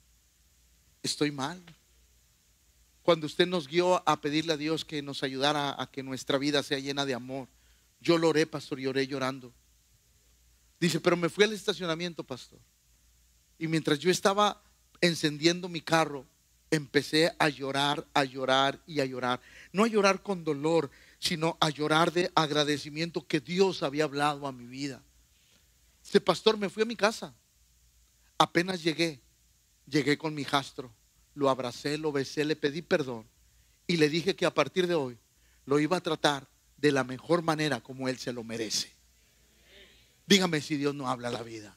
Cuando usted nos guió a pedirle a Dios que nos ayudara a que nuestra vida sea llena de amor, yo lo oré, pastor, y oré llorando. Dice: pero me fui al estacionamiento, pastor, y mientras yo estaba encendiendo mi carro, empecé a llorar y a llorar. No a llorar con dolor, sino a llorar de agradecimiento que Dios había hablado a mi vida. Dice: pastor, me fui a mi casa. Apenas llegué con mi hijastro, lo abracé, lo besé, le pedí perdón y le dije que a partir de hoy lo iba a tratar de la mejor manera, como él se lo merece. Dígame si Dios no habla la vida.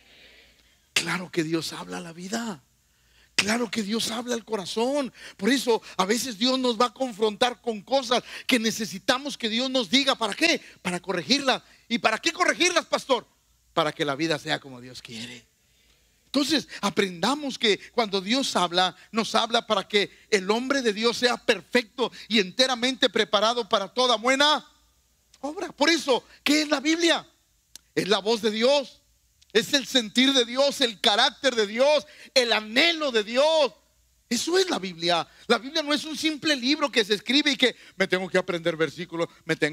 Claro que Dios habla la vida. Claro que Dios habla al corazón. Por eso a veces Dios nos va a confrontar con cosas que necesitamos que Dios nos diga. ¿Para qué? Para corregirlas. ¿Y para qué corregirlas, pastor? Para que la vida sea como Dios quiere. Entonces aprendamos que cuando Dios habla, nos habla para que el hombre de Dios sea perfecto y enteramente preparado para toda buena obra. Por eso, ¿qué es la Biblia? Es la voz de Dios. Es el sentir de Dios, el carácter de Dios, el anhelo de Dios. Eso es la Biblia. La Biblia no es un simple libro que se escribe y que me tengo que aprender versículos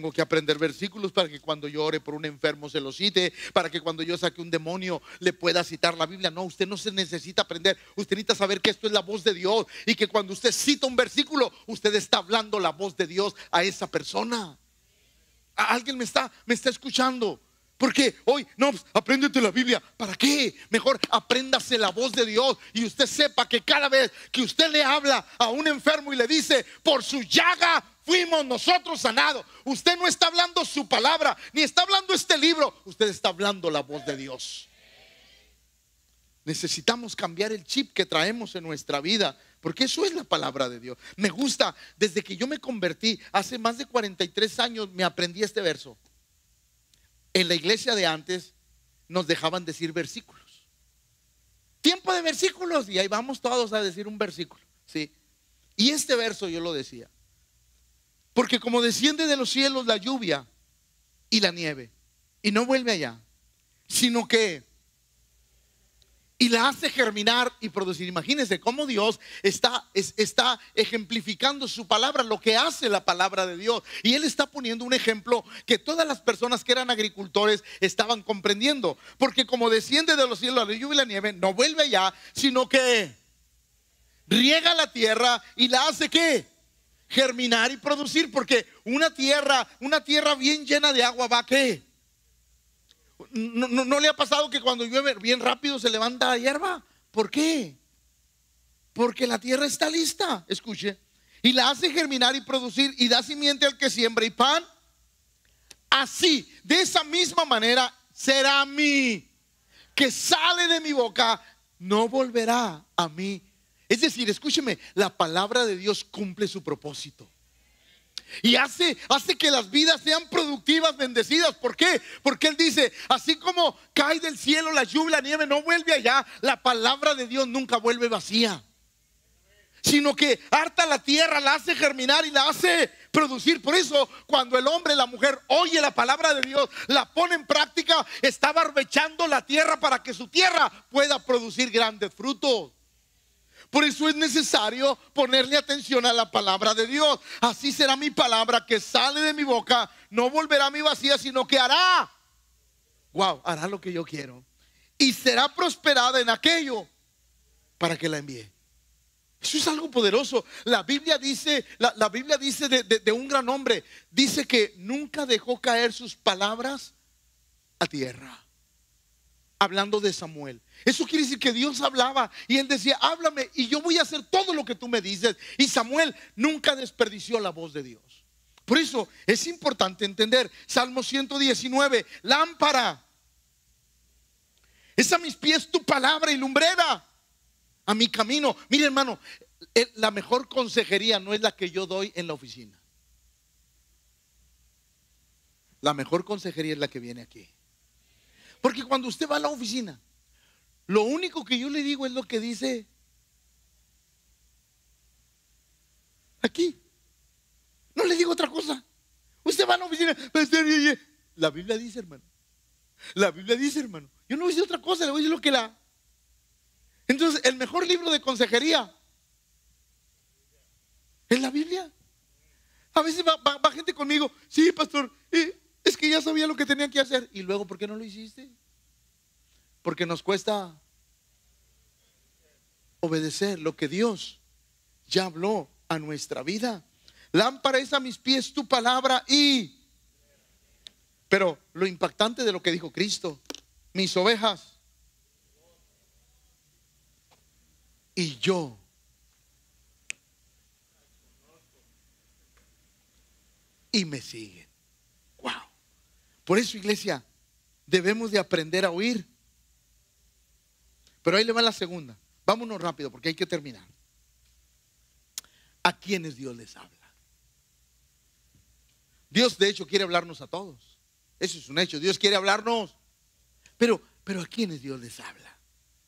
para que cuando yo ore por un enfermo se lo cite, para que cuando yo saque un demonio le pueda citar la Biblia. No, usted no se necesita aprender. Usted necesita saber que esto es la voz de Dios y que cuando usted cita un versículo, usted está hablando la voz de Dios a esa persona. ¿Alguien me está escuchando? Porque hoy, no, apréndete la Biblia. ¿Para qué? Mejor apréndase la voz de Dios y usted sepa que cada vez que usted le habla a un enfermo y le dice: por su llaga fuimos nosotros sanados, usted no está hablando su palabra, ni está hablando este libro, usted está hablando la voz de Dios. Necesitamos cambiar el chip que traemos en nuestra vida, porque eso es la palabra de Dios. Me gusta, desde que yo me convertí, hace más de 43 años, me aprendí este verso. En la iglesia de antes nos dejaban decir versículos. Tiempo de versículos, y ahí vamos todos a decir un versículo, ¿sí? Y este verso yo lo decía: porque como desciende de los cielos la lluvia y la nieve, y no vuelve allá, sino que y la hace germinar y producir. Imagínense cómo Dios está ejemplificando su palabra, lo que hace la palabra de Dios. Y Él está poniendo un ejemplo que todas las personas que eran agricultores estaban comprendiendo. Porque como desciende de los cielos la lluvia y la nieve, no vuelve allá, sino que riega la tierra y la hace ¿qué? Germinar y producir. Porque una tierra bien llena de agua va ¿qué? ¿No le ha pasado que cuando llueve bien rápido se levanta la hierba? ¿Por qué? Porque la tierra está lista. Escuche: y la hace germinar y producir, y da simiente al que siembra y pan. Así, de esa misma manera será mí, que sale de mi boca, no volverá a mí. Es decir, escúcheme, la palabra de Dios cumple su propósito. Y hace que las vidas sean productivas, bendecidas. ¿Por qué? Porque Él dice, así como cae del cielo la lluvia, la nieve, no vuelve allá. La palabra de Dios nunca vuelve vacía, sino que harta la tierra, la hace germinar y la hace producir. Por eso cuando el hombre, la mujer oye la palabra de Dios, la pone en práctica, está barbechando la tierra para que su tierra pueda producir grandes frutos. Por eso es necesario ponerle atención a la palabra de Dios. Así será mi palabra que sale de mi boca, no volverá a mí vacía, sino que hará, hará lo que yo quiero, y será prosperada en aquello para que la envíe. Eso es algo poderoso. La Biblia dice, la Biblia dice de un gran hombre, dice que nunca dejó caer sus palabras a tierra. Hablando de Samuel, eso quiere decir que Dios hablaba y él decía, háblame y yo voy a hacer todo lo que tú me dices. Y Samuel nunca desperdició la voz de Dios. Por eso es importante entender Salmo 119, lámpara es a mis pies tu palabra y lumbrera a mi camino. Mire, hermano, la mejor consejería no es la que yo doy en la oficina. La mejor consejería es la que viene aquí. Porque cuando usted va a la oficina, lo único que yo le digo es lo que dice aquí. No le digo otra cosa. Usted va a la oficina, la Biblia dice, hermano. La Biblia dice, hermano. Yo no voy a decir otra cosa, le voy a decir lo que la. Entonces, el mejor libro de consejería es la Biblia. A veces va gente conmigo, sí, pastor, es que ya sabía lo que tenía que hacer. Y luego, ¿por qué no lo hiciste? Porque nos cuesta obedecer lo que Dios ya habló a nuestra vida. Lámpara es a mis pies tu palabra y... Pero lo impactante de lo que dijo Cristo, mis ovejas y yo y me siguen. Wow. Por eso, iglesia, debemos de aprender a oír. Pero ahí le va la segunda. Vámonos rápido porque hay que terminar. ¿A quiénes Dios les habla? Dios de hecho quiere hablarnos a todos. Eso es un hecho. Dios quiere hablarnos. Pero ¿a quiénes Dios les habla?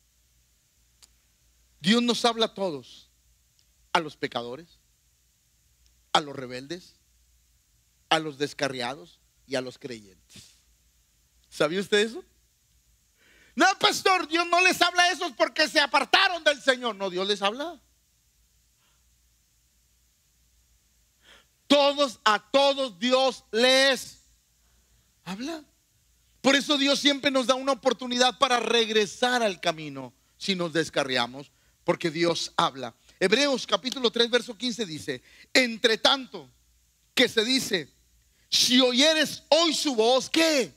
Dios nos habla a todos. A los pecadores, a los rebeldes, a los descarriados y a los creyentes. ¿Sabía usted eso? No, pastor, Dios no les habla a esos porque se apartaron del Señor. No, Dios les habla. A todos Dios les habla. Por eso Dios siempre nos da una oportunidad para regresar al camino si nos descarriamos, porque Dios habla. Hebreos capítulo 3 verso 15 dice: entre tanto que se dice, si oyeres hoy su voz, ¿qué?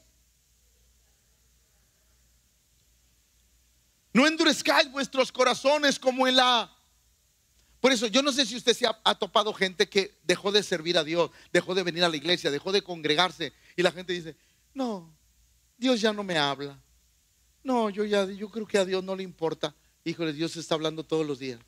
No endurezcáis vuestros corazones como en la... Por eso yo no sé si usted se ha topado gente que dejó de servir a Dios, dejó de venir a la iglesia, dejó de congregarse, y la gente dice, no, Dios ya no me habla. No, yo creo que a Dios no le importa. Híjole, Dios está hablando todos los días.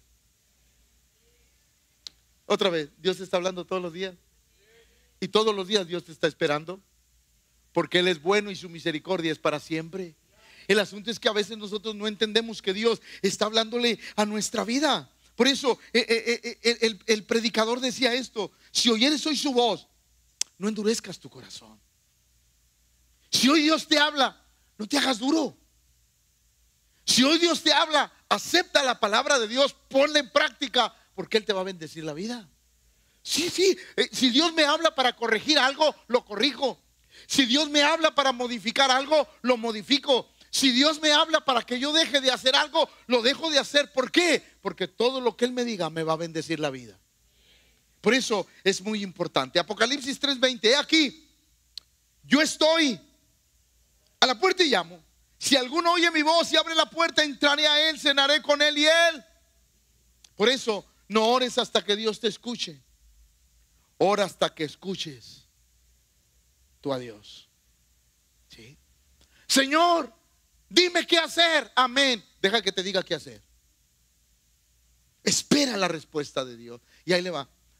Otra vez, Dios está hablando todos los días. Y todos los días Dios te está esperando, porque Él es bueno y su misericordia es para siempre. El asunto es que a veces nosotros no entendemos que Dios está hablándole a nuestra vida. Por eso el predicador decía esto: si oyeres hoy su voz, no endurezcas tu corazón. Si hoy Dios te habla, no te hagas duro. Si hoy Dios te habla, acepta la palabra de Dios, ponla en práctica, porque Él te va a bendecir la vida. Sí, si Dios me habla para corregir algo, lo corrijo. Si Dios me habla para modificar algo, lo modifico. Si Dios me habla para que yo deje de hacer algo, lo dejo de hacer. ¿Por qué? Porque todo lo que Él me diga me va a bendecir la vida. Por eso es muy importante. Apocalipsis 3:20, he aquí, yo estoy a la puerta y llamo. Si alguno oye mi voz y abre la puerta, entraré a él, cenaré con él y él. Por eso no ores hasta que Dios te escuche. Ora hasta que escuches tú a Dios. ¿Sí? Señor, dime qué hacer. Amén. Deja que te diga qué hacer. Espera la respuesta de Dios. Y ahí le va.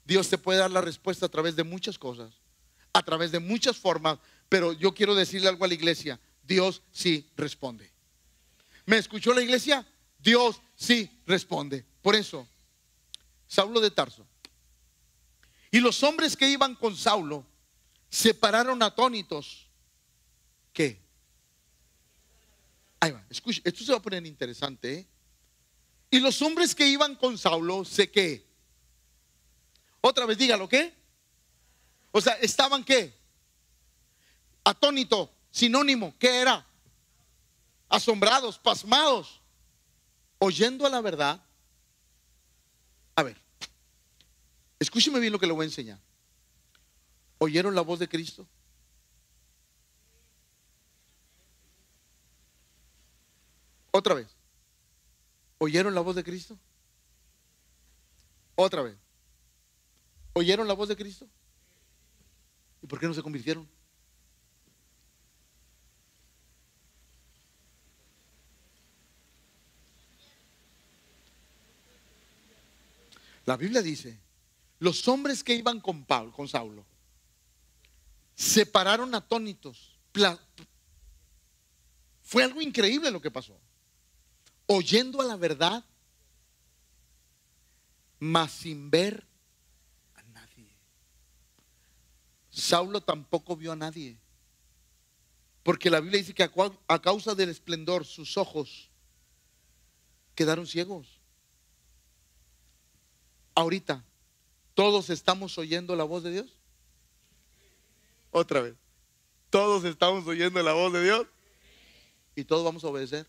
Dios te puede dar la respuesta a través de muchas cosas, a través de muchas formas, pero yo quiero decirle algo a la iglesia: Dios sí responde. ¿Me escuchó la iglesia? Dios sí responde. Por eso, Saulo de Tarso y los hombres que iban con Saulo se pararon atónitos. ¿Qué? Ahí va, escuche, esto se va a poner interesante, ¿eh? Y los hombres que iban con Saulo, sé que, otra vez dígalo, ¿qué? O sea, estaban ¿qué? Atónito, sinónimo, ¿qué era? Asombrados, pasmados, oyendo a la verdad. A ver, escúcheme bien lo que le voy a enseñar. ¿Oyeron la voz de Cristo? Otra vez. ¿Oyeron la voz de Cristo? Otra vez. ¿Oyeron la voz de Cristo? ¿Y por qué no se convirtieron? La Biblia dice: los hombres que iban con Saulo, se pararon atónitos. Fue algo increíble lo que pasó. Oyendo a la verdad, mas sin ver a nadie. Saulo tampoco vio a nadie, porque la Biblia dice que a causa del esplendor sus ojos quedaron ciegos. Ahorita, ¿todos estamos oyendo la voz de Dios? Otra vez, ¿todos estamos oyendo la voz de Dios? ¿Y todos vamos a obedecer?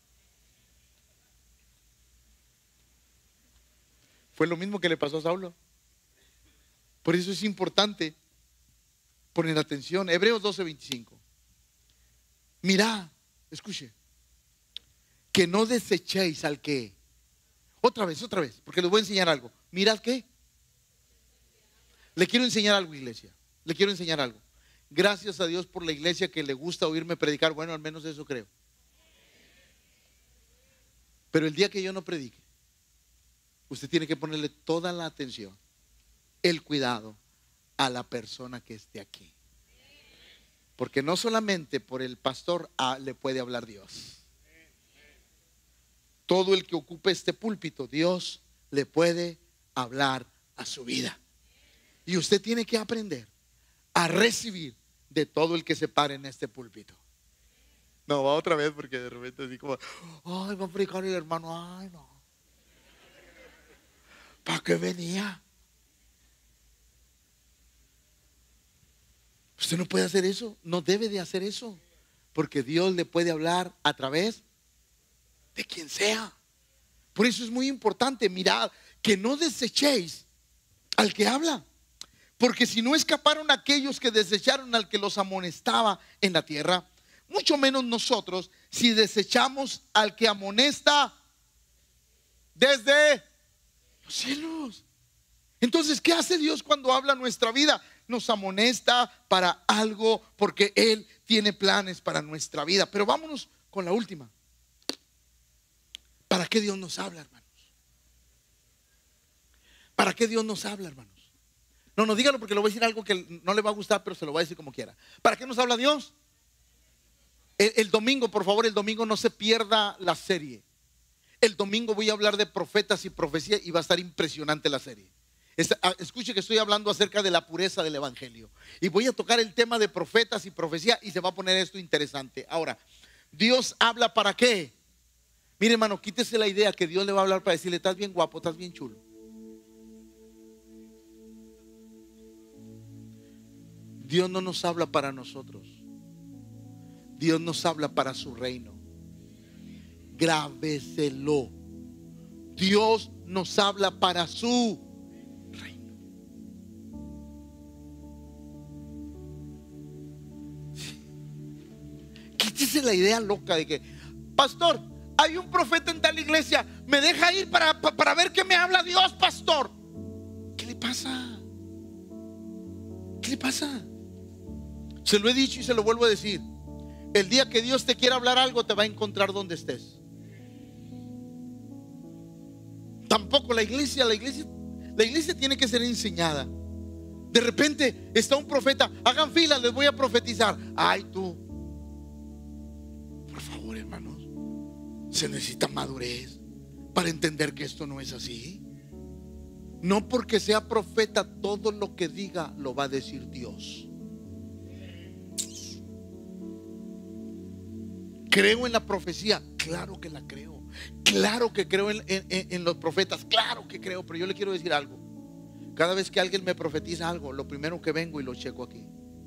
Fue lo mismo que le pasó a Saulo. Por eso es importante poner atención. Hebreos 12:25. Mirad, escuche, que no desechéis al que. Otra vez, porque les voy a enseñar algo. Mirad qué. Le quiero enseñar algo, iglesia. Le quiero enseñar algo. Gracias a Dios por la iglesia que le gusta oírme predicar. Bueno, al menos eso creo. Pero el día que yo no predique, usted tiene que ponerle toda la atención, el cuidado a la persona que esté aquí. Porque no solamente por el pastor le puede hablar Dios. Todo el que ocupe este púlpito, Dios le puede hablar a su vida. Y usted tiene que aprender a recibir de todo el que se pare en este púlpito. No, va otra vez, porque de repente así como, ay, va a predicar el hermano, ay no. ¿Para qué venía? Usted no puede hacer eso, no debe de hacer eso, porque Dios le puede hablar a través de quien sea. Por eso es muy importante, mirad, que no desechéis al que habla, porque si no escaparon aquellos que desecharon al que los amonestaba en la tierra, mucho menos nosotros si desechamos al que amonesta desde los cielos. Entonces, ¿qué hace Dios cuando habla nuestra vida? Nos amonesta para algo, porque Él tiene planes para nuestra vida. Pero vámonos con la última. ¿Para qué Dios nos habla, hermanos? ¿Para qué Dios nos habla, hermanos? No, dígalo, porque le voy a decir algo que no le va a gustar, pero se lo voy a decir como quiera. ¿Para qué nos habla Dios? El domingo, por favor, el domingo no se pierda la serie. El domingo voy a hablar de profetas y profecía y va a estar impresionante la serie. Escuche que estoy hablando acerca de la pureza del evangelio. Y voy a tocar el tema de profetas y profecía y se va a poner esto interesante. Ahora, Dios habla ¿para qué? Mire, hermano, quítese la idea que Dios le va a hablar para decirle: estás bien guapo, estás bien chulo. Dios no nos habla para nosotros. Dios nos habla para su reino. Grábeselo. Dios nos habla para su reino. Quítese la idea loca de que, pastor, hay un profeta en tal iglesia, me deja ir para ver qué me habla Dios, pastor. ¿Qué le pasa? ¿Qué le pasa? Se lo he dicho y se lo vuelvo a decir. El día que Dios te quiera hablar algo, te va a encontrar donde estés. Tampoco la iglesia La iglesia tiene que ser enseñada. De repente está un profeta, hagan fila, les voy a profetizar. Ay, tú, por favor, hermanos, se necesita madurez para entender que esto no es así. No porque sea profeta, todo lo que diga lo va a decir Dios. ¿Creo en la profecía? Claro que la creo. Claro que creo en los profetas. Claro que creo. Pero yo le quiero decir algo. Cada vez que alguien me profetiza algo, lo primero que vengo y lo checo aquí.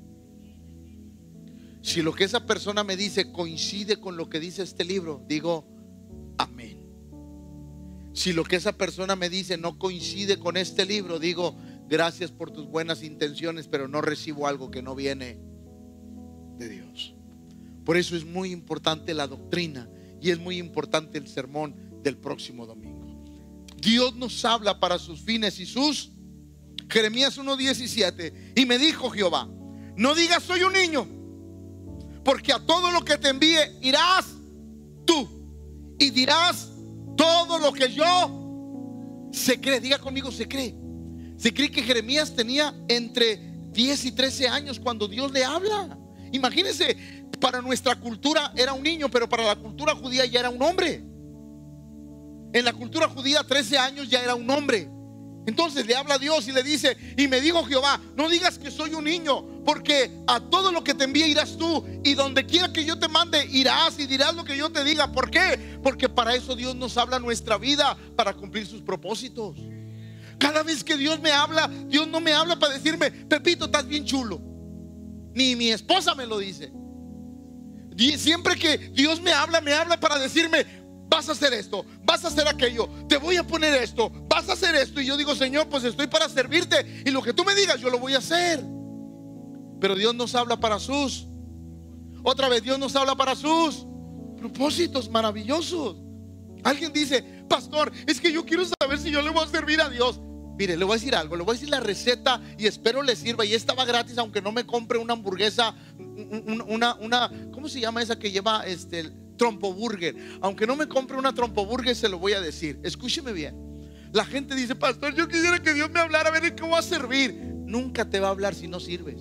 Si lo que esa persona me dice coincide con lo que dice este libro, digo amén. Si lo que esa persona me dice no coincide con este libro, digo gracias por tus buenas intenciones, pero no recibo algo que no viene de Dios. Por eso es muy importante la doctrina y es muy importante el sermón del próximo domingo. Dios nos habla para sus fines y sus. Jeremías 1:17. Y me dijo Jehová: no digas soy un niño, porque a todo lo que te envíe irás tú y dirás todo lo que yo se cree. Diga conmigo, se cree. Se cree que Jeremías tenía entre 10 y 13 años cuando Dios le habla. Imagínense, para nuestra cultura era un niño, pero para la cultura judía ya era un hombre. En la cultura judía 13 años ya era un hombre. Entonces le habla a Dios y le dice: y me dijo Jehová, no digas que soy un niño, porque a todo lo que te envíe irás tú, y donde quiera que yo te mande irás y dirás lo que yo te diga. ¿Por qué? Porque para eso Dios nos habla nuestra vida, para cumplir sus propósitos. Cada vez que Dios me habla, Dios no me habla para decirme: Pepito, estás bien chulo. Ni mi esposa me lo dice. Siempre que Dios me habla para decirme: vas a hacer esto, vas a hacer aquello, te voy a poner esto, vas a hacer esto. Y yo digo: Señor, pues estoy para servirte, y lo que tú me digas yo lo voy a hacer. Pero Dios nos habla para sus, otra vez, Dios nos habla para sus propósitos maravillosos. Alguien dice: pastor, es que yo quiero saber si yo le voy a servir a Dios. Mire, le voy a decir algo, le voy a decir la receta y espero le sirva. Y esta va gratis, aunque no me compre una hamburguesa, ¿cómo se llama esa que lleva trompo burger? Aunque no me compre una trompo burger, se lo voy a decir. Escúcheme bien. La gente dice: pastor, yo quisiera que Dios me hablara, a ver en qué voy a servir. Nunca te va a hablar si no sirves.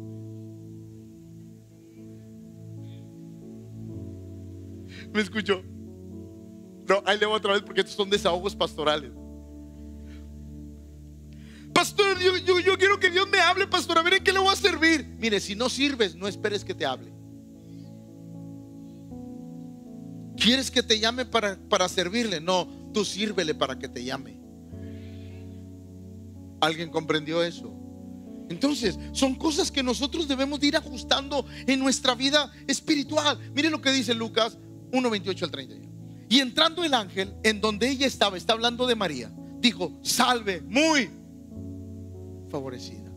¿Me escuchó? No, ahí le voy otra vez, porque estos son desahogos pastorales. Pastor, yo quiero que Dios me hable, pastor, a ver en qué le voy a servir. Mire, si no sirves, no esperes que te hable. ¿Quieres que te llame para servirle? No, tú sírvele para que te llame. ¿Alguien comprendió eso? Entonces, son cosas que nosotros debemos de ir ajustando en nuestra vida espiritual. Mire lo que dice Lucas 1:28 al 31. Y entrando el ángel en donde ella estaba, está hablando de María, dijo: salve, muy favorecida.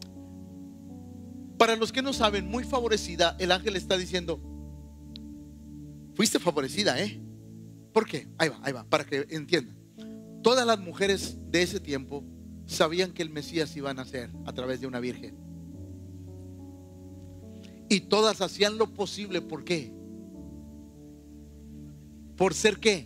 Para los que no saben, muy favorecida, el ángel está diciendo: fuiste favorecida, ¿por qué? Ahí va, para que entiendan. Todas las mujeres de ese tiempo sabían que el Mesías iba a nacer a través de una virgen, y todas hacían lo posible. ¿Por qué? ¿Por ser qué?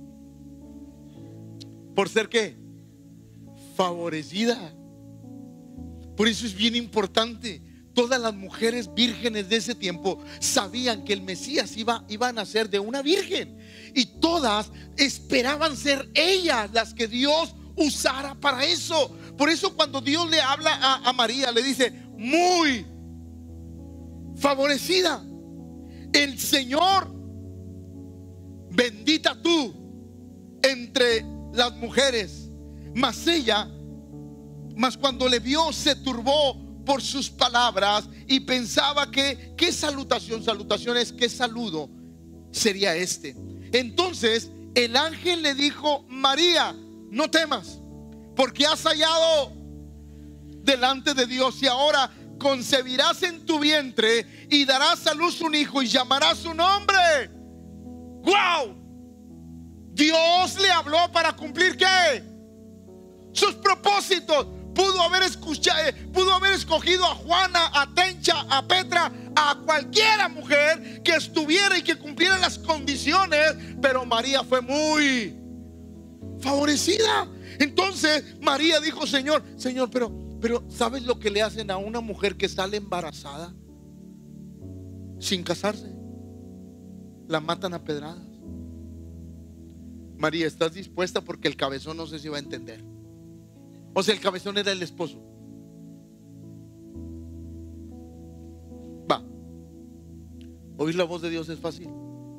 ¿Por ser qué? Favorecida. Por eso es bien importante. Todas las mujeres vírgenes de ese tiempo sabían que el Mesías iba a nacer de una virgen, y todas esperaban ser ellas las que Dios usara para eso. Por eso cuando Dios le habla a María, le dice: muy favorecida, el Señor, bendita tú entre las mujeres. Mas cuando le vio, se turbó por sus palabras y pensaba que qué salutación es, qué saludo sería este. Entonces el ángel le dijo: María, no temas, porque has hallado delante de Dios, y ahora concebirás en tu vientre y darás a luz un hijo y llamarás su nombre. ¡Wow! Dios le habló para cumplir ¿qué? Sus propósitos. Pudo haber escogido a Juana, a Tencha, a Petra, a cualquiera mujer que estuviera y que cumpliera las condiciones, pero María fue muy favorecida. Entonces María dijo: Señor, pero ¿sabes lo que le hacen a una mujer que sale embarazada sin casarse? La matan a pedradas. María, ¿estás dispuesta? Porque el cabezón no sé si va a entender. O sea, el cabezón era el esposo. Va. Oír la voz de Dios es fácil.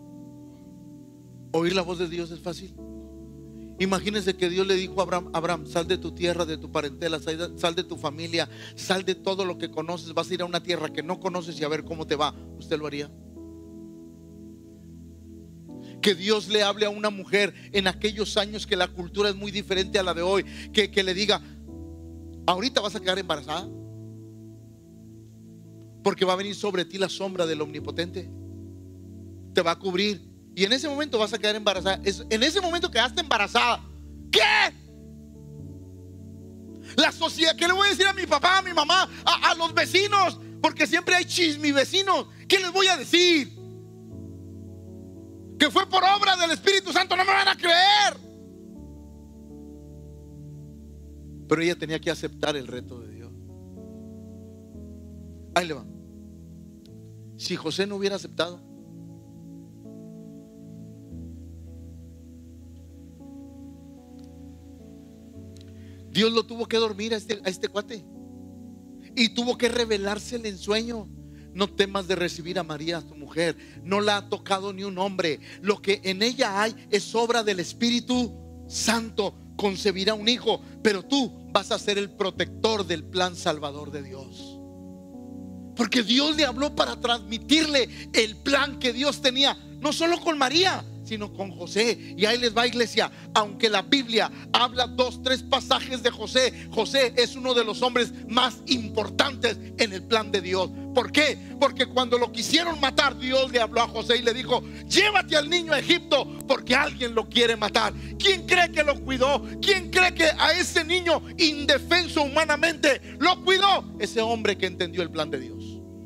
Oír la voz de Dios es fácil. Imagínense que Dios le dijo a Abraham: Abraham, sal de tu tierra, de tu parentela, sal de tu familia, sal de todo lo que conoces, vas a ir a una tierra que no conoces y a ver cómo te va. ¿Usted lo haría? Que Dios le hable a una mujer en aquellos años que la cultura es muy diferente a la de hoy, que le diga: ahorita vas a quedar embarazada, porque va a venir sobre ti la sombra del Omnipotente, te va a cubrir, y en ese momento vas a quedar embarazada. En ese momento quedaste embarazada. ¿Qué? La sociedad, ¿qué le voy a decir a mi papá, a mi mamá, a los vecinos? Porque siempre hay chisme vecinos. ¿Qué les voy a decir? Que fue por obra del Espíritu Santo. No me van a creer. Pero ella tenía que aceptar el reto de Dios. Ahí le va. Si José no hubiera aceptado, Dios lo tuvo que dormir a este cuate, y tuvo que revelársele en sueño: no temas de recibir a María, tu mujer. No la ha tocado ni un hombre. Lo que en ella hay es obra del Espíritu Santo. Concebirá un hijo, pero tú vas a ser el protector del plan salvador de Dios. Porque Dios le habló para transmitirle el plan que Dios tenía, no solo con María, sino con José. Y ahí les va, iglesia. Aunque la Biblia habla 2, 3 pasajes de José, José es uno de los hombres más importantes en el plan de Dios. ¿Por qué? Porque cuando lo quisieron matar, Dios le habló a José y le dijo: llévate al niño a Egipto, porque alguien lo quiere matar. ¿Quién cree que lo cuidó? ¿Quién cree que a ese niño indefenso humanamente lo cuidó? Ese hombre que entendió el plan de Dios.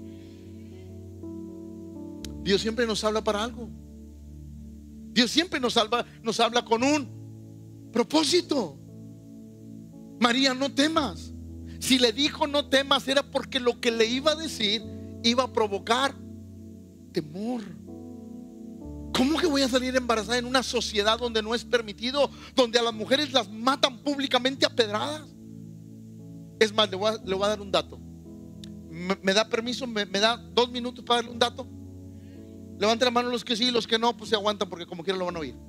Dios siempre nos habla para algo. Dios siempre nos habla con un propósito. María, no temas. Si le dijo no temas, era porque lo que le iba a decir iba a provocar temor. ¿Cómo que voy a salir embarazada en una sociedad donde no es permitido, donde a las mujeres las matan públicamente a pedradas? Es más, le voy a dar un dato. ¿Me da permiso? ¿Me da 2 minutos para darle un dato? Levanten la mano los que sí, los que no, pues se aguantan, porque como quiera lo van a oír.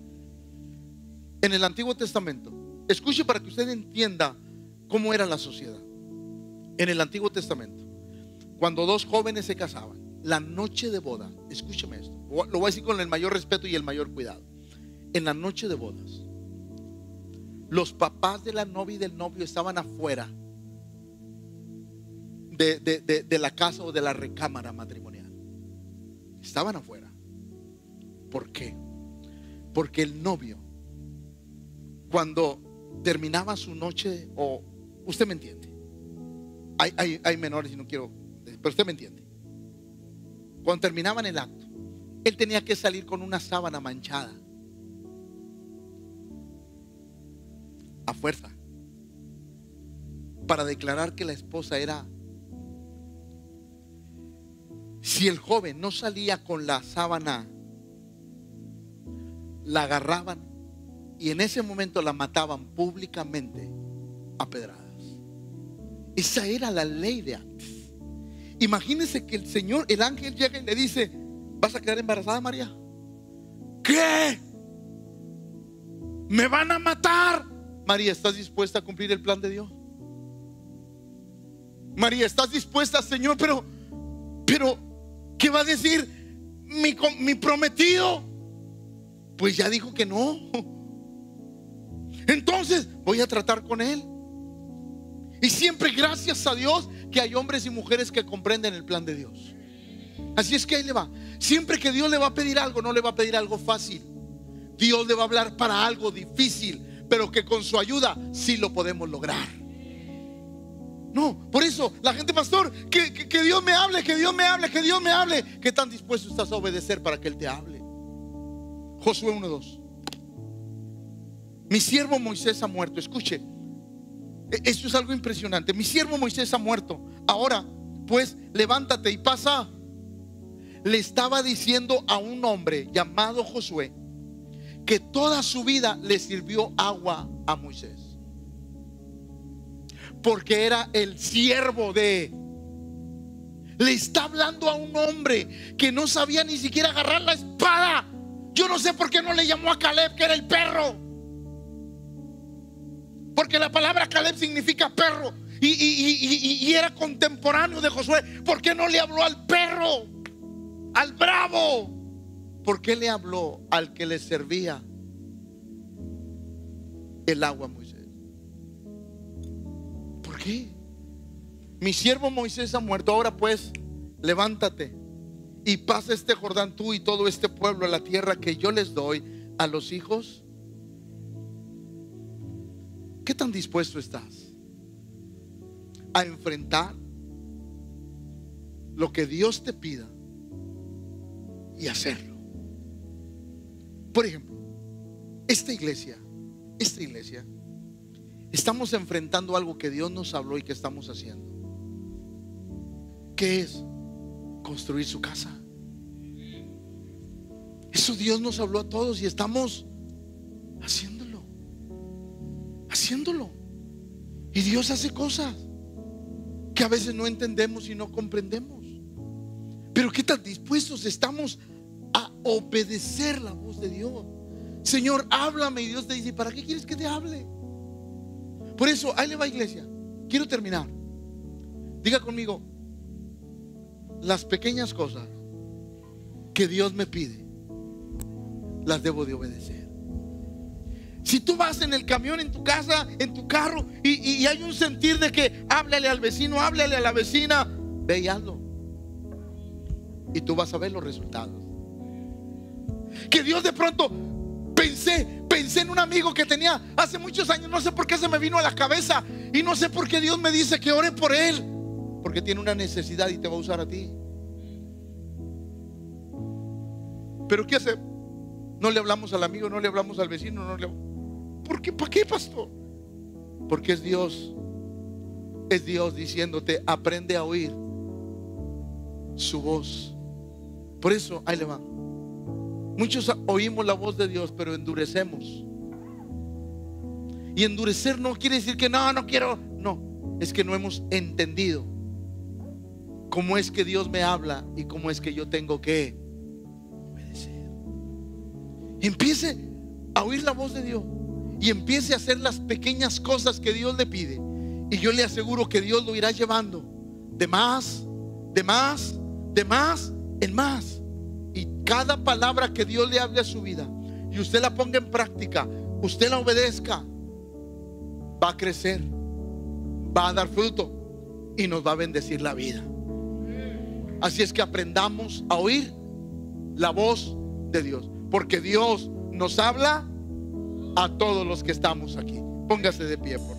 En el Antiguo Testamento, escuche para que usted entienda cómo era la sociedad. En el Antiguo Testamento, cuando 2 jóvenes se casaban, la noche de boda, escúcheme esto, lo voy a decir con el mayor respeto y el mayor cuidado. En la noche de bodas, los papás de la novia y del novio estaban afuera de la casa o de la recámara matrimonial. Estaban afuera. ¿Por qué? Porque el novio, cuando terminaba su noche, o usted me entiende, hay menores y no quiero, pero usted me entiende. Cuando terminaban el acto, él tenía que salir con una sábana manchada, a fuerza, para declarar que la esposa era. Si el joven no salía con la sábana, la agarraban y en ese momento la mataban públicamente a pedradas. Esa era la ley de antes. Imagínense que el ángel llega y le dice: ¿vas a quedar embarazada, María? ¿Qué? ¿Me van a matar? María, ¿estás dispuesta a cumplir el plan de Dios? María, ¿estás dispuesta, Señor? Pero ¿qué va a decir mi prometido? Pues ya dijo que no. Entonces voy a tratar con él. Y siempre, gracias a Dios, que hay hombres y mujeres que comprenden el plan de Dios. Así es que ahí le va. Siempre que Dios le va a pedir algo, no le va a pedir algo fácil. Dios le va a hablar para algo difícil, pero que con su ayuda sí lo podemos lograr. No, por eso la gente, pastor, que Dios me hable, que Dios me hable, que Dios me hable. ¿Qué tan dispuesto estás a obedecer para que Él te hable? Josué 1:2. mi siervo Moisés ha muerto. Escuche, esto es algo impresionante. Mi siervo Moisés ha muerto. Ahora pues levántate y pasa. Le estaba diciendo a un hombre llamado Josué que toda su vida le sirvió agua a Moisés, porque era el siervo de. Le está hablando a un hombre que no sabía ni siquiera agarrar la espada. Yo no sé por qué no le llamó a Caleb, que era el perro, porque la palabra Caleb significa perro, y era contemporáneo de Josué. ¿Por qué no le habló al perro, al bravo? ¿Por qué le habló al que le servía el agua a Moisés? ¿Por qué? Mi siervo Moisés ha muerto. Ahora pues levántate y pasa este Jordán, tú y todo este pueblo, a la tierra que yo les doy a los hijos. ¿Qué tan dispuesto estás a enfrentar lo que Dios te pida y hacerlo? Por ejemplo, esta iglesia, estamos enfrentando algo que Dios nos habló y que estamos haciendo. ¿Qué es? Construir su casa. Eso Dios nos habló a todos y estamos haciéndolo. Y Dios hace cosas que a veces no entendemos y no comprendemos. Pero qué tan dispuestos estamos a obedecer la voz de Dios. Señor, háblame. Y Dios te dice: ¿para qué quieres que te hable? Por eso, ahí le va, iglesia. Quiero terminar. Diga conmigo: las pequeñas cosas que Dios me pide, las debo de obedecer. Si tú vas en el camión, en tu casa, en tu carro, y hay un sentir de que háblale al vecino, háblale a la vecina, ve y hazlo, y tú vas a ver los resultados. Que Dios de pronto, pensé en un amigo que tenía hace muchos años, no sé por qué se me vino a la cabeza, y no sé por qué Dios me dice que ore por él, porque tiene una necesidad y te va a usar a ti. Pero ¿qué hace? No le hablamos al amigo, no le hablamos al vecino, no le... ¿Por qué? ¿Para qué, pastor? Porque es Dios diciéndote: aprende a oír su voz. Por eso, ahí le va. Muchos oímos la voz de Dios, pero endurecemos. Y endurecer no quiere decir que no quiero. No, es que no hemos entendido cómo es que Dios me habla y cómo es que yo tengo que obedecer. Empiece a oír la voz de Dios y empiece a hacer las pequeñas cosas que Dios le pide, y yo le aseguro que Dios lo irá llevando de más en más. Y cada palabra que Dios le hable a su vida y usted la ponga en práctica, usted la obedezca, va a crecer, va a dar fruto y nos va a bendecir la vida. Así es que aprendamos a oír la voz de Dios, porque Dios nos habla a todos los que estamos aquí. Póngase de pie, por favor.